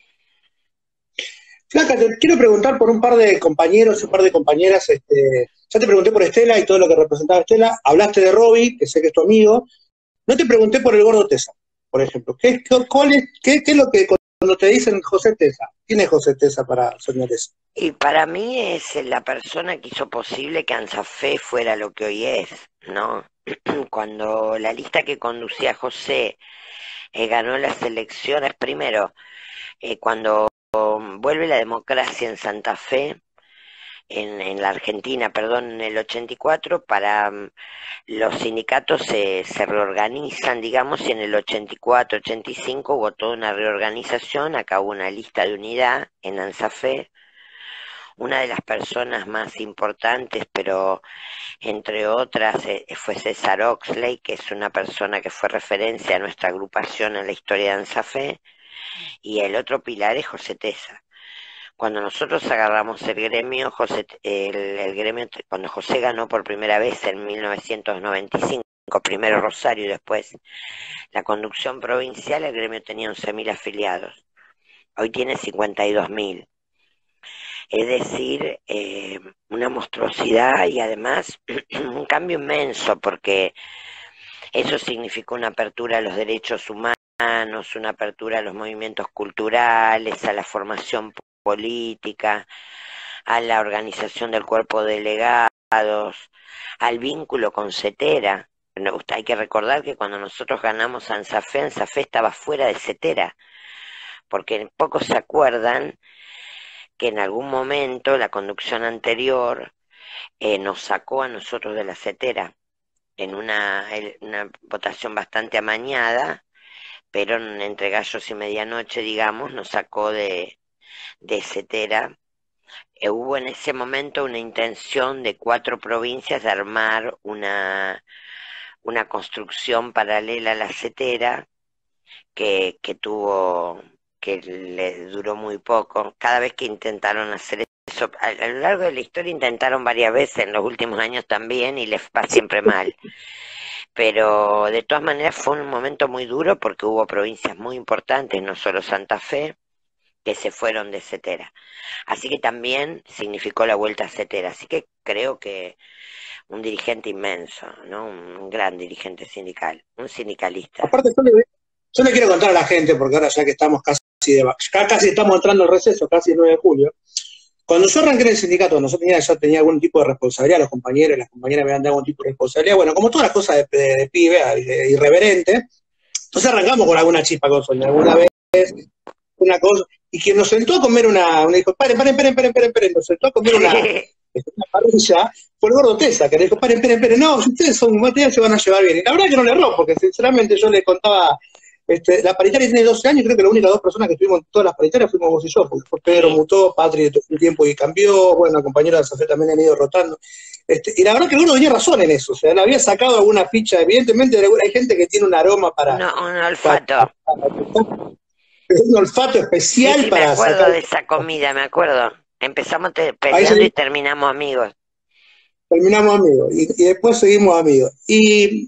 Flaca, te quiero preguntar por un par de compañeros y un par de compañeras. Ya te pregunté por Estela y todo lo que representaba Estela. Hablaste de Robbie, que sé que es tu amigo. No te pregunté por el gordo Tesa, por ejemplo. ¿Qué es lo que cuando te dicen José Tesa? ¿Quién es José Tesa para Sonia Tesa? Y para mí es la persona que hizo posible que ANSAFE fuera lo que hoy es, ¿no? Cuando la lista que conducía José ganó las elecciones, primero, cuando vuelve la democracia en Santa Fe, en la Argentina, perdón, en el 84, para los sindicatos se reorganizan, digamos, y en el 84, 85 hubo toda una reorganización, acá hubo una lista de unidad en ANSAFE. Una de las personas más importantes, pero entre otras, fue César Oxley, que es una persona que fue referencia a nuestra agrupación en la historia de ANSAFE, y el otro pilar es José Tesa. Cuando nosotros agarramos el gremio, el gremio, cuando José ganó por primera vez en 1995, primero Rosario y después la conducción provincial, el gremio tenía 11.000 afiliados. Hoy tiene 52.000. Es decir, una monstruosidad y además un cambio inmenso, porque eso significó una apertura a los derechos humanos, una apertura a los movimientos culturales, a la formación política, a la organización del cuerpo de delegados, al vínculo con Cetera. Hay que recordar que cuando nosotros ganamos a ANSAFE estaba fuera de Cetera, porque pocos se acuerdan que en algún momento la conducción anterior nos sacó a nosotros de la Cetera en una votación bastante amañada, pero entre gallos y medianoche, digamos, nos sacó de Cetera. Hubo en ese momento una intención de 4 provincias de armar una construcción paralela a la Cetera que les duró muy poco. Cada vez que intentaron hacer eso, a lo largo de la historia intentaron varias veces, en los últimos años también, y les va siempre mal. Pero de todas maneras fue un momento muy duro porque hubo provincias muy importantes, no solo Santa Fe, que se fueron de Cetera. Así que también significó la vuelta a Cetera. Así que creo que un dirigente inmenso, ¿no? Un gran dirigente sindical, un sindicalista. Aparte, yo le quiero contar a la gente, porque ahora ya que estamos casi estamos entrando al receso, casi el 9 de julio. Cuando yo arranqué en el sindicato, cuando yo tenía algún tipo de responsabilidad, los compañeros y las compañeras me habían dado algún tipo de responsabilidad, bueno, como todas las cosas de pibe, irreverente, entonces arrancamos con alguna chispa con Sonia, alguna vez, una cosa, y quien nos sentó a comer dijo, paren, nos sentó a comer una parrilla, fue el gordo Tesa, que le dijo, paren, no, si ustedes son material se van a llevar bien. Y la verdad que no le erró, porque sinceramente yo le contaba, la paritaria tiene 12 años, creo que las únicas 2 personas que estuvimos en todas las paritarias fuimos vos y yo, porque después Pedro mutó, Patri tuvo un tiempo y cambió, bueno, compañeros de Safé también han ido rotando. Y la verdad que el gordo tenía razón en eso, o sea, le había sacado alguna ficha, evidentemente hay gente que tiene un aroma Un olfato. Un olfato especial Sí, me para acuerdo sacar. de esa comida, me acuerdo. Empezamos peleando y terminamos amigos. Terminamos amigos y después seguimos amigos. Y,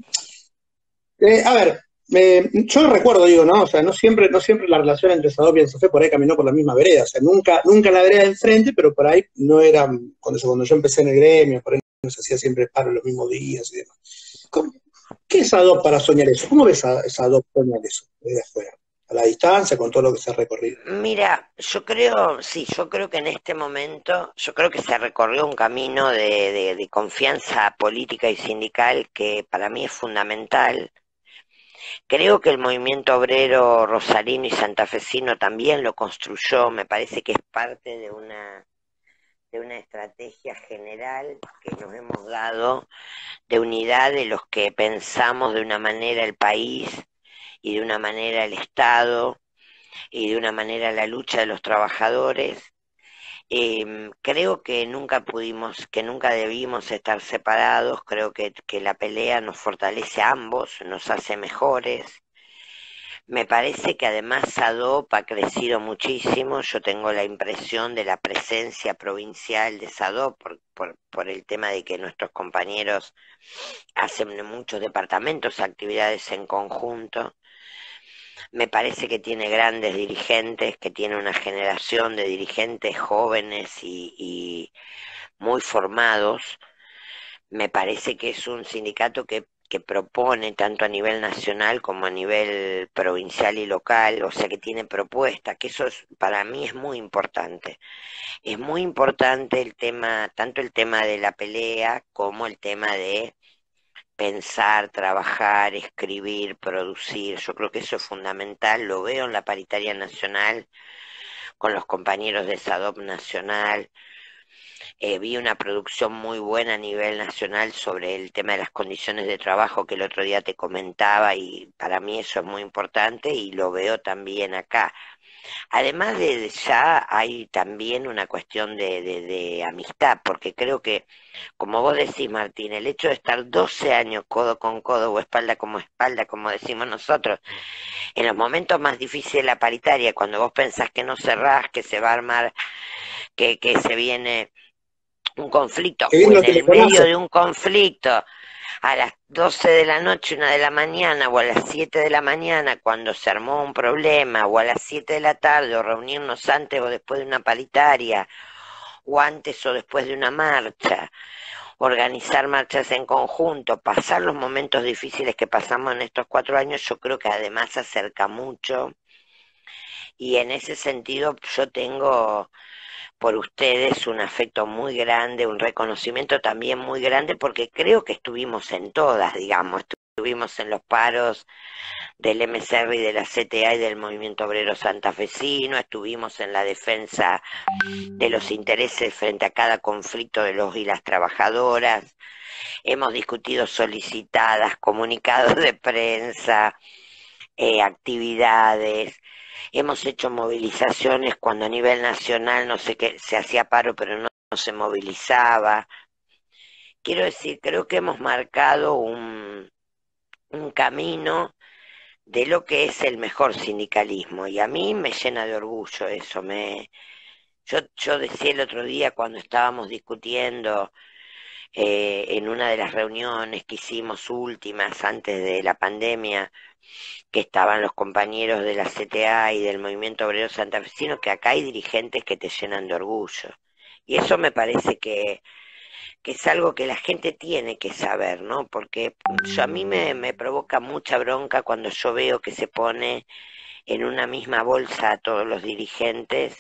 a ver, yo recuerdo, digo, ¿no? O sea, no siempre la relación entre Sadop y el Sofé por ahí caminó por la misma vereda. O sea, nunca en la vereda de enfrente, pero por ahí no era, cuando yo empecé en el gremio, por ahí no se hacía siempre paro los mismos días y demás. ¿Qué es Sadop para soñar eso? ¿Cómo ves a Sadop soñar eso desde afuera? A la distancia, con todo lo que se ha recorrido. Mira, yo creo que en este momento, yo creo que se recorrió un camino de confianza política y sindical que para mí es fundamental. Creo que el movimiento obrero rosarino y santafesino también lo construyó, me parece que es parte de una estrategia general que nos hemos dado de unidad de los que pensamos de una manera el país y de una manera el Estado y de una manera la lucha de los trabajadores. Creo que nunca debimos estar separados, creo que la pelea nos fortalece a ambos, nos hace mejores. Me parece que además SADOP ha crecido muchísimo, yo tengo la impresión de la presencia provincial de SADOP por el tema de que nuestros compañeros hacen en muchos departamentos actividades en conjunto. Me parece que tiene grandes dirigentes, que tiene una generación de dirigentes jóvenes y muy formados. Me parece que es un sindicato que propone tanto a nivel nacional como a nivel provincial y local, o sea que tiene propuestas, que para mí es muy importante. Es muy importante el tema, tanto el tema de la pelea como el tema de pensar, trabajar, escribir, producir. Yo creo que eso es fundamental, lo veo en la paritaria nacional con los compañeros de SADOP nacional. Vi una producción muy buena a nivel nacional sobre el tema de las condiciones de trabajo que el otro día te comentaba y para mí eso es muy importante y lo veo también acá. Además de ya hay también una cuestión de amistad, porque creo que, como vos decís, Martín, el hecho de estar 12 años codo con codo o espalda, como decimos nosotros, en los momentos más difíciles de la paritaria, cuando vos pensás que no cerrás, que se va a armar, que se viene un conflicto, Que o viene en los el medio telefonazos. de un conflicto, a las 12 de la noche, 1 de la mañana, o a las 7 de la mañana, cuando se armó un problema, o a las 7 de la tarde, o reunirnos antes o después de una paritaria, o antes o después de una marcha, organizar marchas en conjunto, pasar los momentos difíciles que pasamos en estos 4 años, yo creo que además acerca mucho, y en ese sentido yo tengo por ustedes un afecto muy grande, un reconocimiento también muy grande, porque creo que estuvimos en todas, digamos, estuvimos en los paros del MCR y de la CTA y del Movimiento Obrero Santafesino, estuvimos en la defensa de los intereses frente a cada conflicto de los y las trabajadoras, hemos discutido solicitadas, comunicados de prensa, actividades, hemos hecho movilizaciones cuando a nivel nacional no sé qué, se hacía paro pero no se movilizaba. Quiero decir, creo que hemos marcado un camino de lo que es el mejor sindicalismo y a mí me llena de orgullo eso. Yo decía el otro día cuando estábamos discutiendo en una de las reuniones que hicimos últimas antes de la pandemia, que estaban los compañeros de la CTA y del Movimiento Obrero Santafesino, que acá hay dirigentes que te llenan de orgullo. Y eso me parece que es algo que la gente tiene que saber, ¿no? Porque a mí me provoca mucha bronca cuando yo veo que se pone en una misma bolsa a todos los dirigentes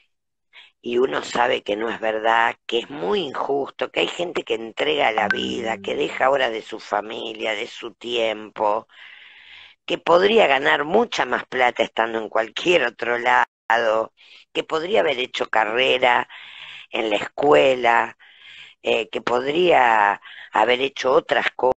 y uno sabe que no es verdad, que es muy injusto, que hay gente que entrega la vida, que deja horas de su familia, de su tiempo, que podría ganar mucha más plata estando en cualquier otro lado, que podría haber hecho carrera en la escuela, que podría haber hecho otras cosas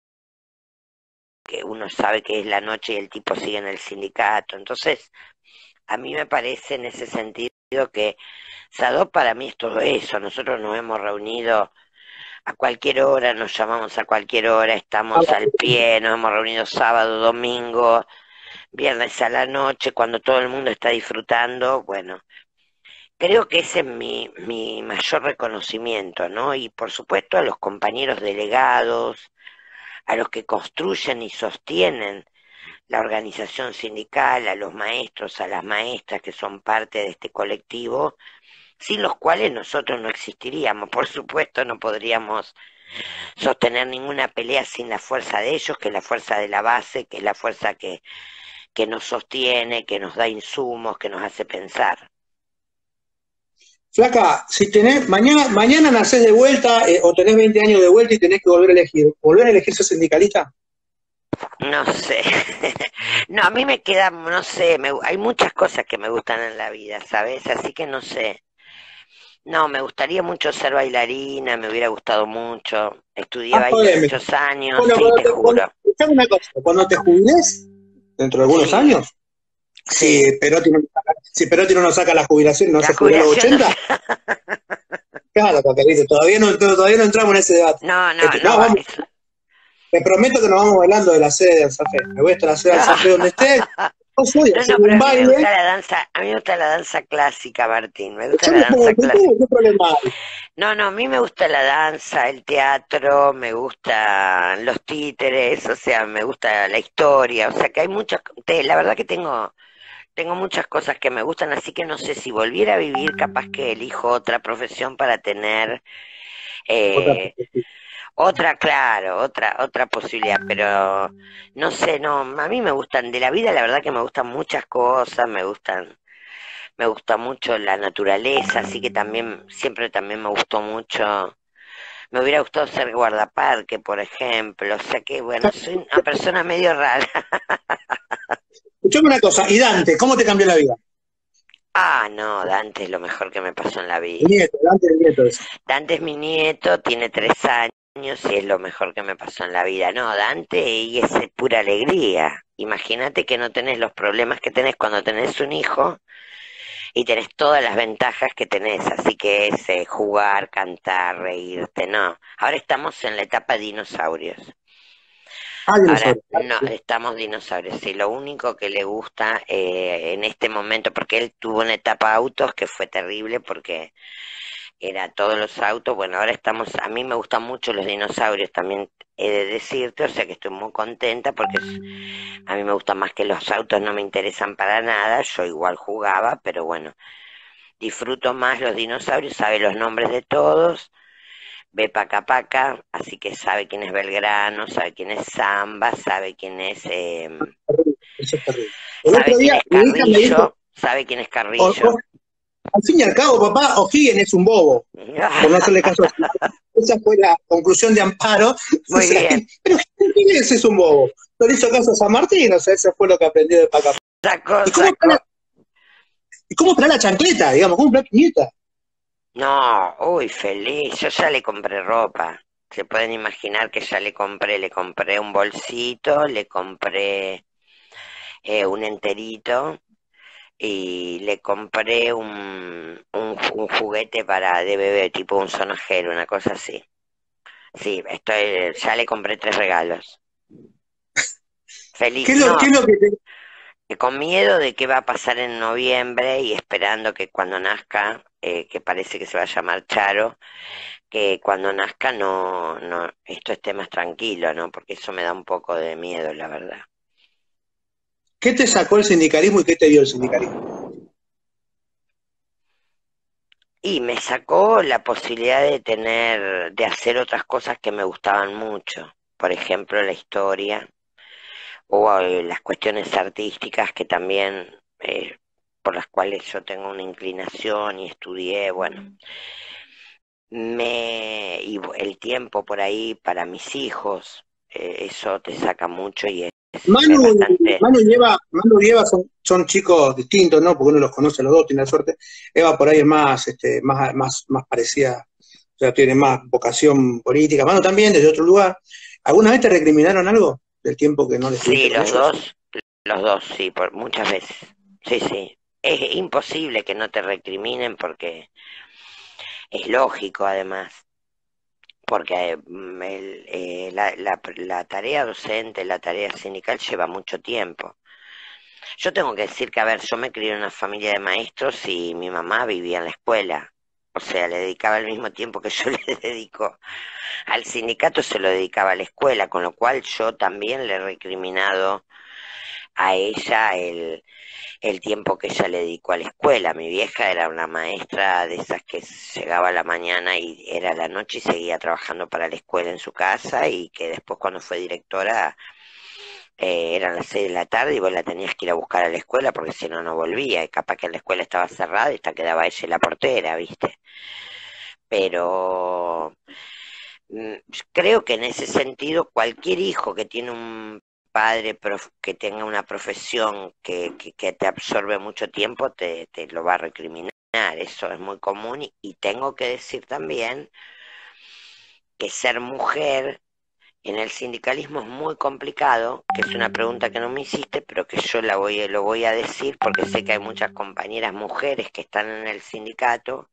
que uno sabe que es la noche y el tipo sigue en el sindicato. Entonces, a mí me parece en ese sentido que Sadop para mí es todo eso. Nosotros nos hemos reunido a cualquier hora, nos llamamos a cualquier hora, estamos al pie, nos hemos reunido sábado, domingo, viernes a la noche, cuando todo el mundo está disfrutando. Bueno, creo que ese es mi mayor reconocimiento, ¿no? Y por supuesto a los compañeros delegados, a los que construyen y sostienen la organización sindical, a los maestros, a las maestras que son parte de este colectivo, sin los cuales nosotros no existiríamos. Por supuesto, no podríamos sostener ninguna pelea sin la fuerza de ellos, que es la fuerza de la base, que es la fuerza que nos sostiene, que nos da insumos, que nos hace pensar. Flaca, si tenés, mañana nacés de vuelta o tenés 20 años de vuelta y tenés que volver a elegir ser sindicalista. No sé, no, a mí me queda, no sé, hay muchas cosas que me gustan en la vida, ¿sabes? Así que no sé. No, me gustaría mucho ser bailarina, me hubiera gustado mucho. Estudié Ah, baile jodeme. muchos años, Bueno, sí, te juro. escuchame una cosa, cuando te jubiles, dentro de algunos Sí, años, sí. si Perotti no nos saca la jubilación, ¿no La se jubiló a los jubilación no sé. 80? Claro, porque dice, todavía no entramos en ese debate. No, no, no No, va. vamos, te prometo que nos vamos bailando de la sede del Zafé. Me voy hasta la sede del Zafé donde esté. Yo soy a No, hacer no, pero un a mí me baile. gusta la danza, a mí me gusta la danza clásica, Martín, me gusta Yo la me pongo danza el clásica. ¿qué problema hay? No, no, a mí me gusta la danza, el teatro, me gustan los títeres, o sea, me gusta la historia, o sea, que hay muchas, la verdad que tengo muchas cosas que me gustan, así que no sé si volviera a vivir, capaz que elijo otra profesión para tener Otra eh, perspectiva. otra, claro, otra posibilidad, pero no sé, no, a mí me gustan, de la vida la verdad que me gustan muchas cosas, me gusta mucho la naturaleza, así que también, siempre también me gustó mucho, me hubiera gustado ser guardaparque, por ejemplo, o sea que, bueno, soy una persona medio rara. Escuchame una cosa, y Dante, ¿cómo te cambió la vida? Ah, no, Dante es lo mejor que me pasó en la El vida. nieto, Dante el nieto ese. Dante es mi nieto, tiene 3 años y es lo mejor que me pasó en la vida. No, Dante y es pura alegría. Imagínate que no tenés los problemas que tenés cuando tenés un hijo y tenés todas las ventajas que tenés. Así que es jugar, cantar, reírte, no. Ahora estamos en la etapa dinosaurios. Ah, Ahora dinosaurio. no, estamos dinosaurios. Sí, lo único que le gusta en este momento, porque él tuvo una etapa autos que fue terrible porque era todos los autos. Bueno, ahora estamos, a mí me gustan mucho los dinosaurios, también he de decirte, o sea que estoy muy contenta porque a mí me gusta más que los autos, no me interesan para nada, yo igual jugaba, pero bueno, disfruto más los dinosaurios, sabe los nombres de todos, ve Paca Paca, así que sabe quién es Belgrano, sabe quién es Samba, sabe quién es, Terrible, eso es terrible. El sabe otro quién día es mi hija me dijo, Carrillo, sabe quién es o- Carrillo. o- al fin y al cabo, papá, O'Higgins es un bobo, por no hacerle caso a su madre. Esa fue la conclusión de Amparo. O Muy sea, bien, pero ¿quién es un bobo? No le hizo caso a San Martín, o sea, eso fue lo que aprendió de Paca. sacó, ¿Y cómo está sacó. la chancleta, digamos? ¿Cómo está la piñeta? No, uy, feliz. Yo ya le compré ropa. Se pueden imaginar que ya le compré un bolsito, le compré un enterito, y le compré un juguete de bebé, tipo un sonajero, una cosa así. Sí, ya le compré 3 regalos. Feliz, no, qué es lo que te... con miedo de qué va a pasar en noviembre y esperando que cuando nazca, que parece que se va a llamar Charo, que cuando nazca esto esté más tranquilo, ¿no? Porque eso me da un poco de miedo, la verdad. ¿Qué te sacó el sindicalismo y qué te dio el sindicalismo? Y me sacó la posibilidad de hacer otras cosas que me gustaban mucho. Por ejemplo, la historia o las cuestiones artísticas que también, por las cuales yo tengo una inclinación y estudié, bueno, el tiempo por ahí para mis hijos, eso te saca mucho y es Manu, bastante. Manu y Eva son chicos distintos, ¿no? Porque uno los conoce a los dos, tiene la suerte. Eva por ahí es más, más parecida, o sea, tiene más vocación política. Manu también, desde otro lugar. ¿Alguna vez te recriminaron algo del tiempo que no le estuviste Sí, con ellos? los dos, sí, por muchas veces. Sí, sí. Es imposible que no te recriminen porque es lógico, además, porque la tarea docente, la tarea sindical lleva mucho tiempo. Yo tengo que decir que, a ver, yo me crié en una familia de maestros y mi mamá vivía en la escuela. O sea, le dedicaba el mismo tiempo que yo le dedico al sindicato, se lo dedicaba a la escuela, con lo cual yo también le he recriminado a ella el tiempo que ella le dedicó a la escuela. Mi vieja era una maestra de esas que llegaba a la mañana y era la noche y seguía trabajando para la escuela en su casa, y que después, cuando fue directora, eran las 6 de la tarde y vos la tenías que ir a buscar a la escuela porque si no, no volvía, y capaz que la escuela estaba cerrada y hasta quedaba ella y la portera, ¿viste? Pero creo que en ese sentido cualquier hijo que tiene un padre que tenga una profesión que te absorbe mucho tiempo te lo va a recriminar. Eso es muy común, y tengo que decir también que ser mujer en el sindicalismo es muy complicado, que es una pregunta que no me hiciste, pero que yo lo voy a decir porque sé que hay muchas compañeras mujeres que están en el sindicato.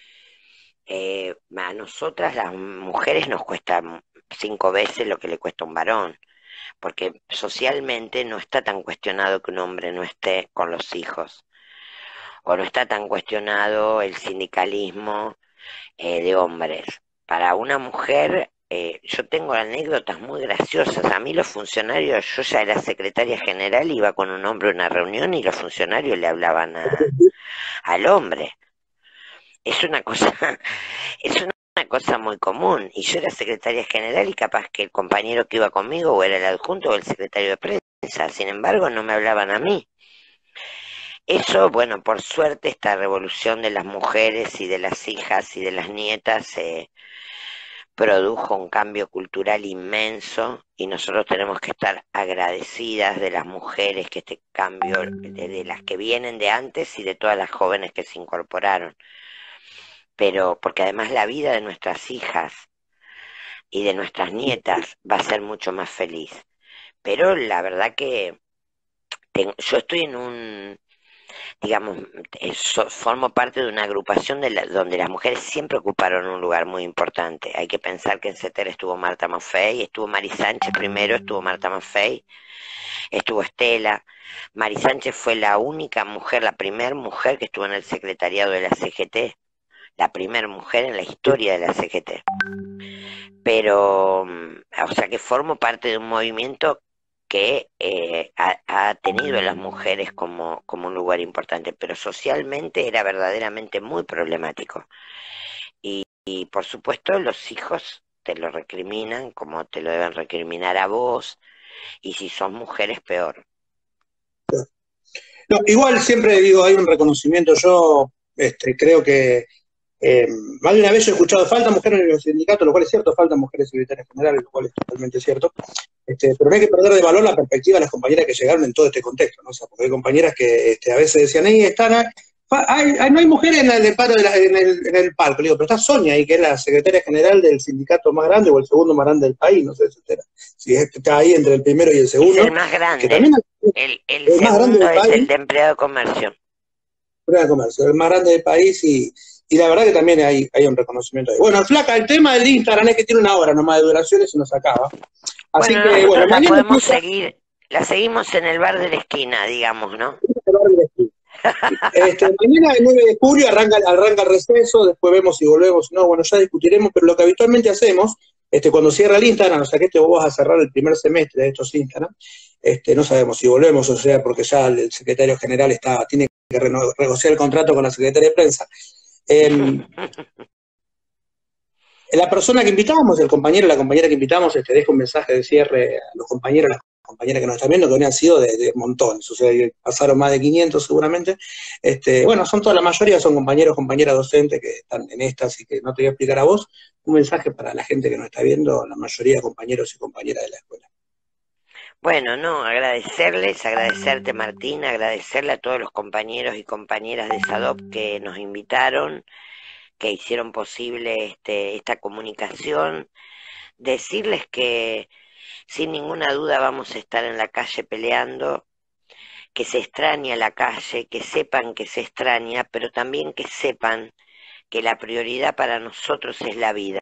A nosotras las mujeres nos cuesta 5 veces lo que le cuesta a un varón, porque socialmente no está tan cuestionado que un hombre no esté con los hijos, o no está tan cuestionado el sindicalismo de hombres. Para una mujer, yo tengo anécdotas muy graciosas. A mí los funcionarios, yo ya era secretaria general, iba con un hombre a una reunión y los funcionarios le hablaban al hombre. Es una cosa, es una cosa muy común. Y yo era secretaria general y capaz que el compañero que iba conmigo o era el adjunto o el secretario de prensa. Sin embargo, no me hablaban a mí. Eso, bueno, por suerte, esta revolución de las mujeres y de las hijas y de las nietas produjo un cambio cultural inmenso, y nosotros tenemos que estar agradecidas de las mujeres que este cambio, de las que vienen de antes y de todas las jóvenes que se incorporaron. Pero porque además la vida de nuestras hijas y de nuestras nietas va a ser mucho más feliz. Pero la verdad que yo estoy en digamos, formo parte de una agrupación donde las mujeres siempre ocuparon un lugar muy importante. Hay que pensar que en CETER estuvo Marta Maffei, estuvo Mari Sánchez primero, estuvo Marta Maffei, estuvo Estela. Mari Sánchez fue la única mujer, la primera mujer que estuvo en el secretariado de la CGT, la primera mujer en la historia de la CGT. Pero, o sea que formo parte de un movimiento que ha tenido a las mujeres como un lugar importante, pero socialmente era verdaderamente muy problemático. Y por supuesto los hijos te lo recriminan como te lo deben recriminar a vos, y si sos mujeres peor. No, igual siempre digo, hay un reconocimiento. Yo creo que más de una vez yo he escuchado, faltan mujeres en los sindicatos, lo cual es cierto, faltan mujeres secretarias generales, lo cual es totalmente cierto. Pero no hay que perder de valor la perspectiva de las compañeras que llegaron en todo este contexto, ¿no? O sea, porque hay compañeras que a veces decían, ahí están, No hay mujeres en el paro en el palco, le digo, pero está Sonia ahí, que es la secretaria general del sindicato más grande o el segundo más grande del país, no sé si está ahí entre el primero y el segundo. Es el más grande, que también el segundo es el de empleado de comercio. El más grande del país y la verdad que también hay un reconocimiento ahí. Bueno, Flaca, el tema del Instagram es que tiene una hora nomás de duración y se nos acaba. Así bueno, que, nosotros la podemos empieza... seguir, la seguimos en el bar de la esquina, digamos, ¿no? Mañana el 9 de julio arranca el receso, después vemos si volvemos o no, bueno, ya discutiremos, pero lo que habitualmente hacemos, cuando cierra el Instagram, o sea que vos vas a cerrar el primer semestre de estos Instagram, no sabemos si volvemos, o sea, porque ya el secretario general tiene que negociar el contrato con la secretaria de prensa. La persona que invitamos, el compañero o la compañera que invitamos, deja un mensaje de cierre a los compañeros, las compañeras que nos están viendo, que han sido de montones, o sea, que pasaron más de 500 seguramente. Bueno, son toda la mayoría, son compañeros, compañeras docentes que están en estas y que no te voy a explicar a vos. Un mensaje para la gente que nos está viendo, la mayoría de compañeros y compañeras de la escuela. Bueno, no, agradecerte Martín, agradecerle a todos los compañeros y compañeras de SADOP que nos invitaron, que hicieron posible esta comunicación, decirles que sin ninguna duda vamos a estar en la calle peleando, que se extraña la calle, que sepan que se extraña, pero también que sepan que la prioridad para nosotros es la vida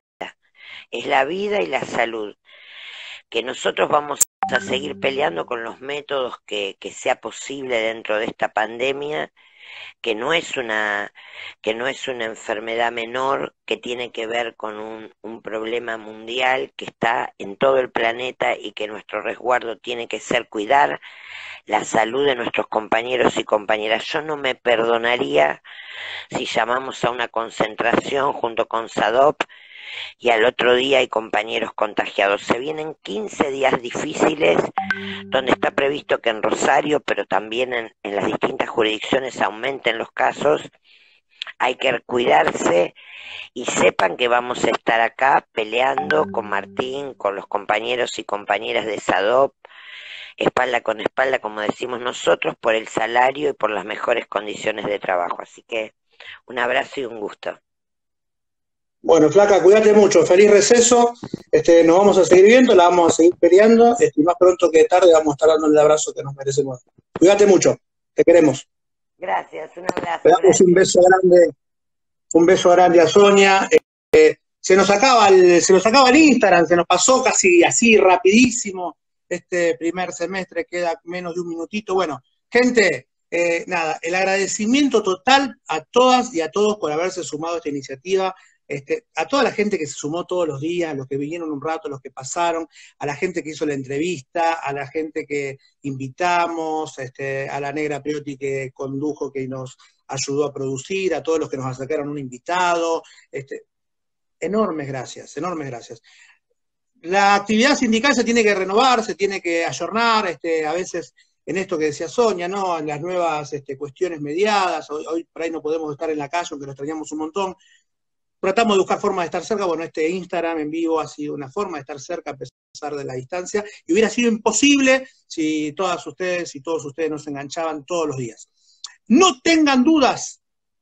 y la salud, que nosotros vamos a seguir peleando con los métodos que sea posible dentro de esta pandemia, que no es una enfermedad menor, que tiene que ver con un problema mundial que está en todo el planeta y que nuestro resguardo tiene que ser cuidar la salud de nuestros compañeros y compañeras. Yo no me perdonaría si llamamos a una concentración junto con SADOP y al otro día hay compañeros contagiados. Se vienen 15 días difíciles donde está previsto que en Rosario, pero también en las distintas jurisdicciones aumenten los casos. Hay que cuidarse y sepan que vamos a estar acá peleando con Martín, con los compañeros y compañeras de SADOP, espalda con espalda, como decimos nosotros, por el salario y por las mejores condiciones de trabajo. Así que un abrazo y un gusto. Bueno, Flaca, cuídate mucho, feliz receso, nos vamos a seguir viendo, la vamos a seguir peleando, y más pronto que tarde vamos a estar dando el abrazo que nos merecemos. Cuídate mucho, te queremos. Gracias, un abrazo. Le damos un beso grande a Sonia. Se nos acaba el Instagram, se nos pasó casi así rapidísimo este primer semestre, queda menos de un minutito. Bueno, gente, nada, el agradecimiento total a todas y a todos por haberse sumado a esta iniciativa. A toda la gente que se sumó todos los días, a los que vinieron un rato, a los que pasaron, a la gente que hizo la entrevista, a la gente que invitamos, a la Negra Priotti que condujo, que nos ayudó a producir, a todos los que nos acercaron un invitado. Enormes gracias, enormes gracias. La actividad sindical se tiene que renovar, se tiene que ayornar, a veces en esto que decía Sonia, ¿no? En las nuevas cuestiones mediadas, hoy por ahí no podemos estar en la calle, aunque lo extrañamos un montón. Tratamos de buscar formas de estar cerca, bueno, Instagram en vivo ha sido una forma de estar cerca a pesar de la distancia, y hubiera sido imposible si todas ustedes y todos ustedes nos enganchaban todos los días. No tengan dudas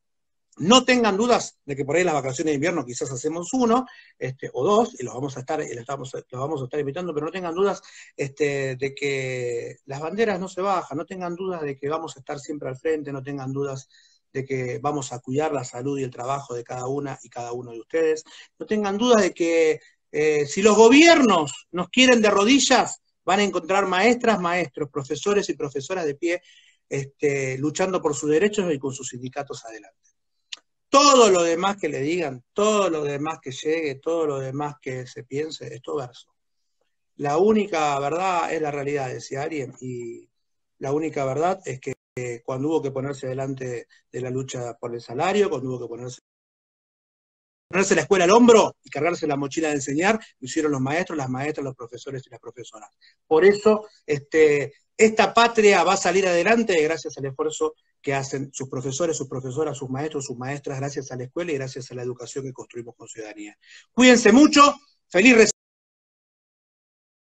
de que por ahí en las vacaciones de invierno quizás hacemos uno, o dos, y los vamos a estar invitando, pero no tengan dudas de que las banderas no se bajan, no tengan dudas de que vamos a estar siempre al frente, no tengan dudas de que vamos a cuidar la salud y el trabajo de cada una y cada uno de ustedes. No tengan dudas de que si los gobiernos nos quieren de rodillas, van a encontrar maestras, maestros, profesores y profesoras de pie, luchando por sus derechos y con sus sindicatos adelante. Todo lo demás que le digan, todo lo demás que llegue, todo lo demás que se piense, es todo verso. La única verdad es la realidad, decía Arien, y la única verdad es que cuando hubo que ponerse delante de la lucha por el salario, cuando hubo que ponerse la escuela al hombro y cargarse la mochila de enseñar, lo hicieron los maestros, las maestras, los profesores y las profesoras. Por eso, esta patria va a salir adelante gracias al esfuerzo que hacen sus profesores, sus profesoras, sus maestros, sus maestras, gracias a la escuela y gracias a la educación que construimos con ciudadanía. Cuídense mucho, feliz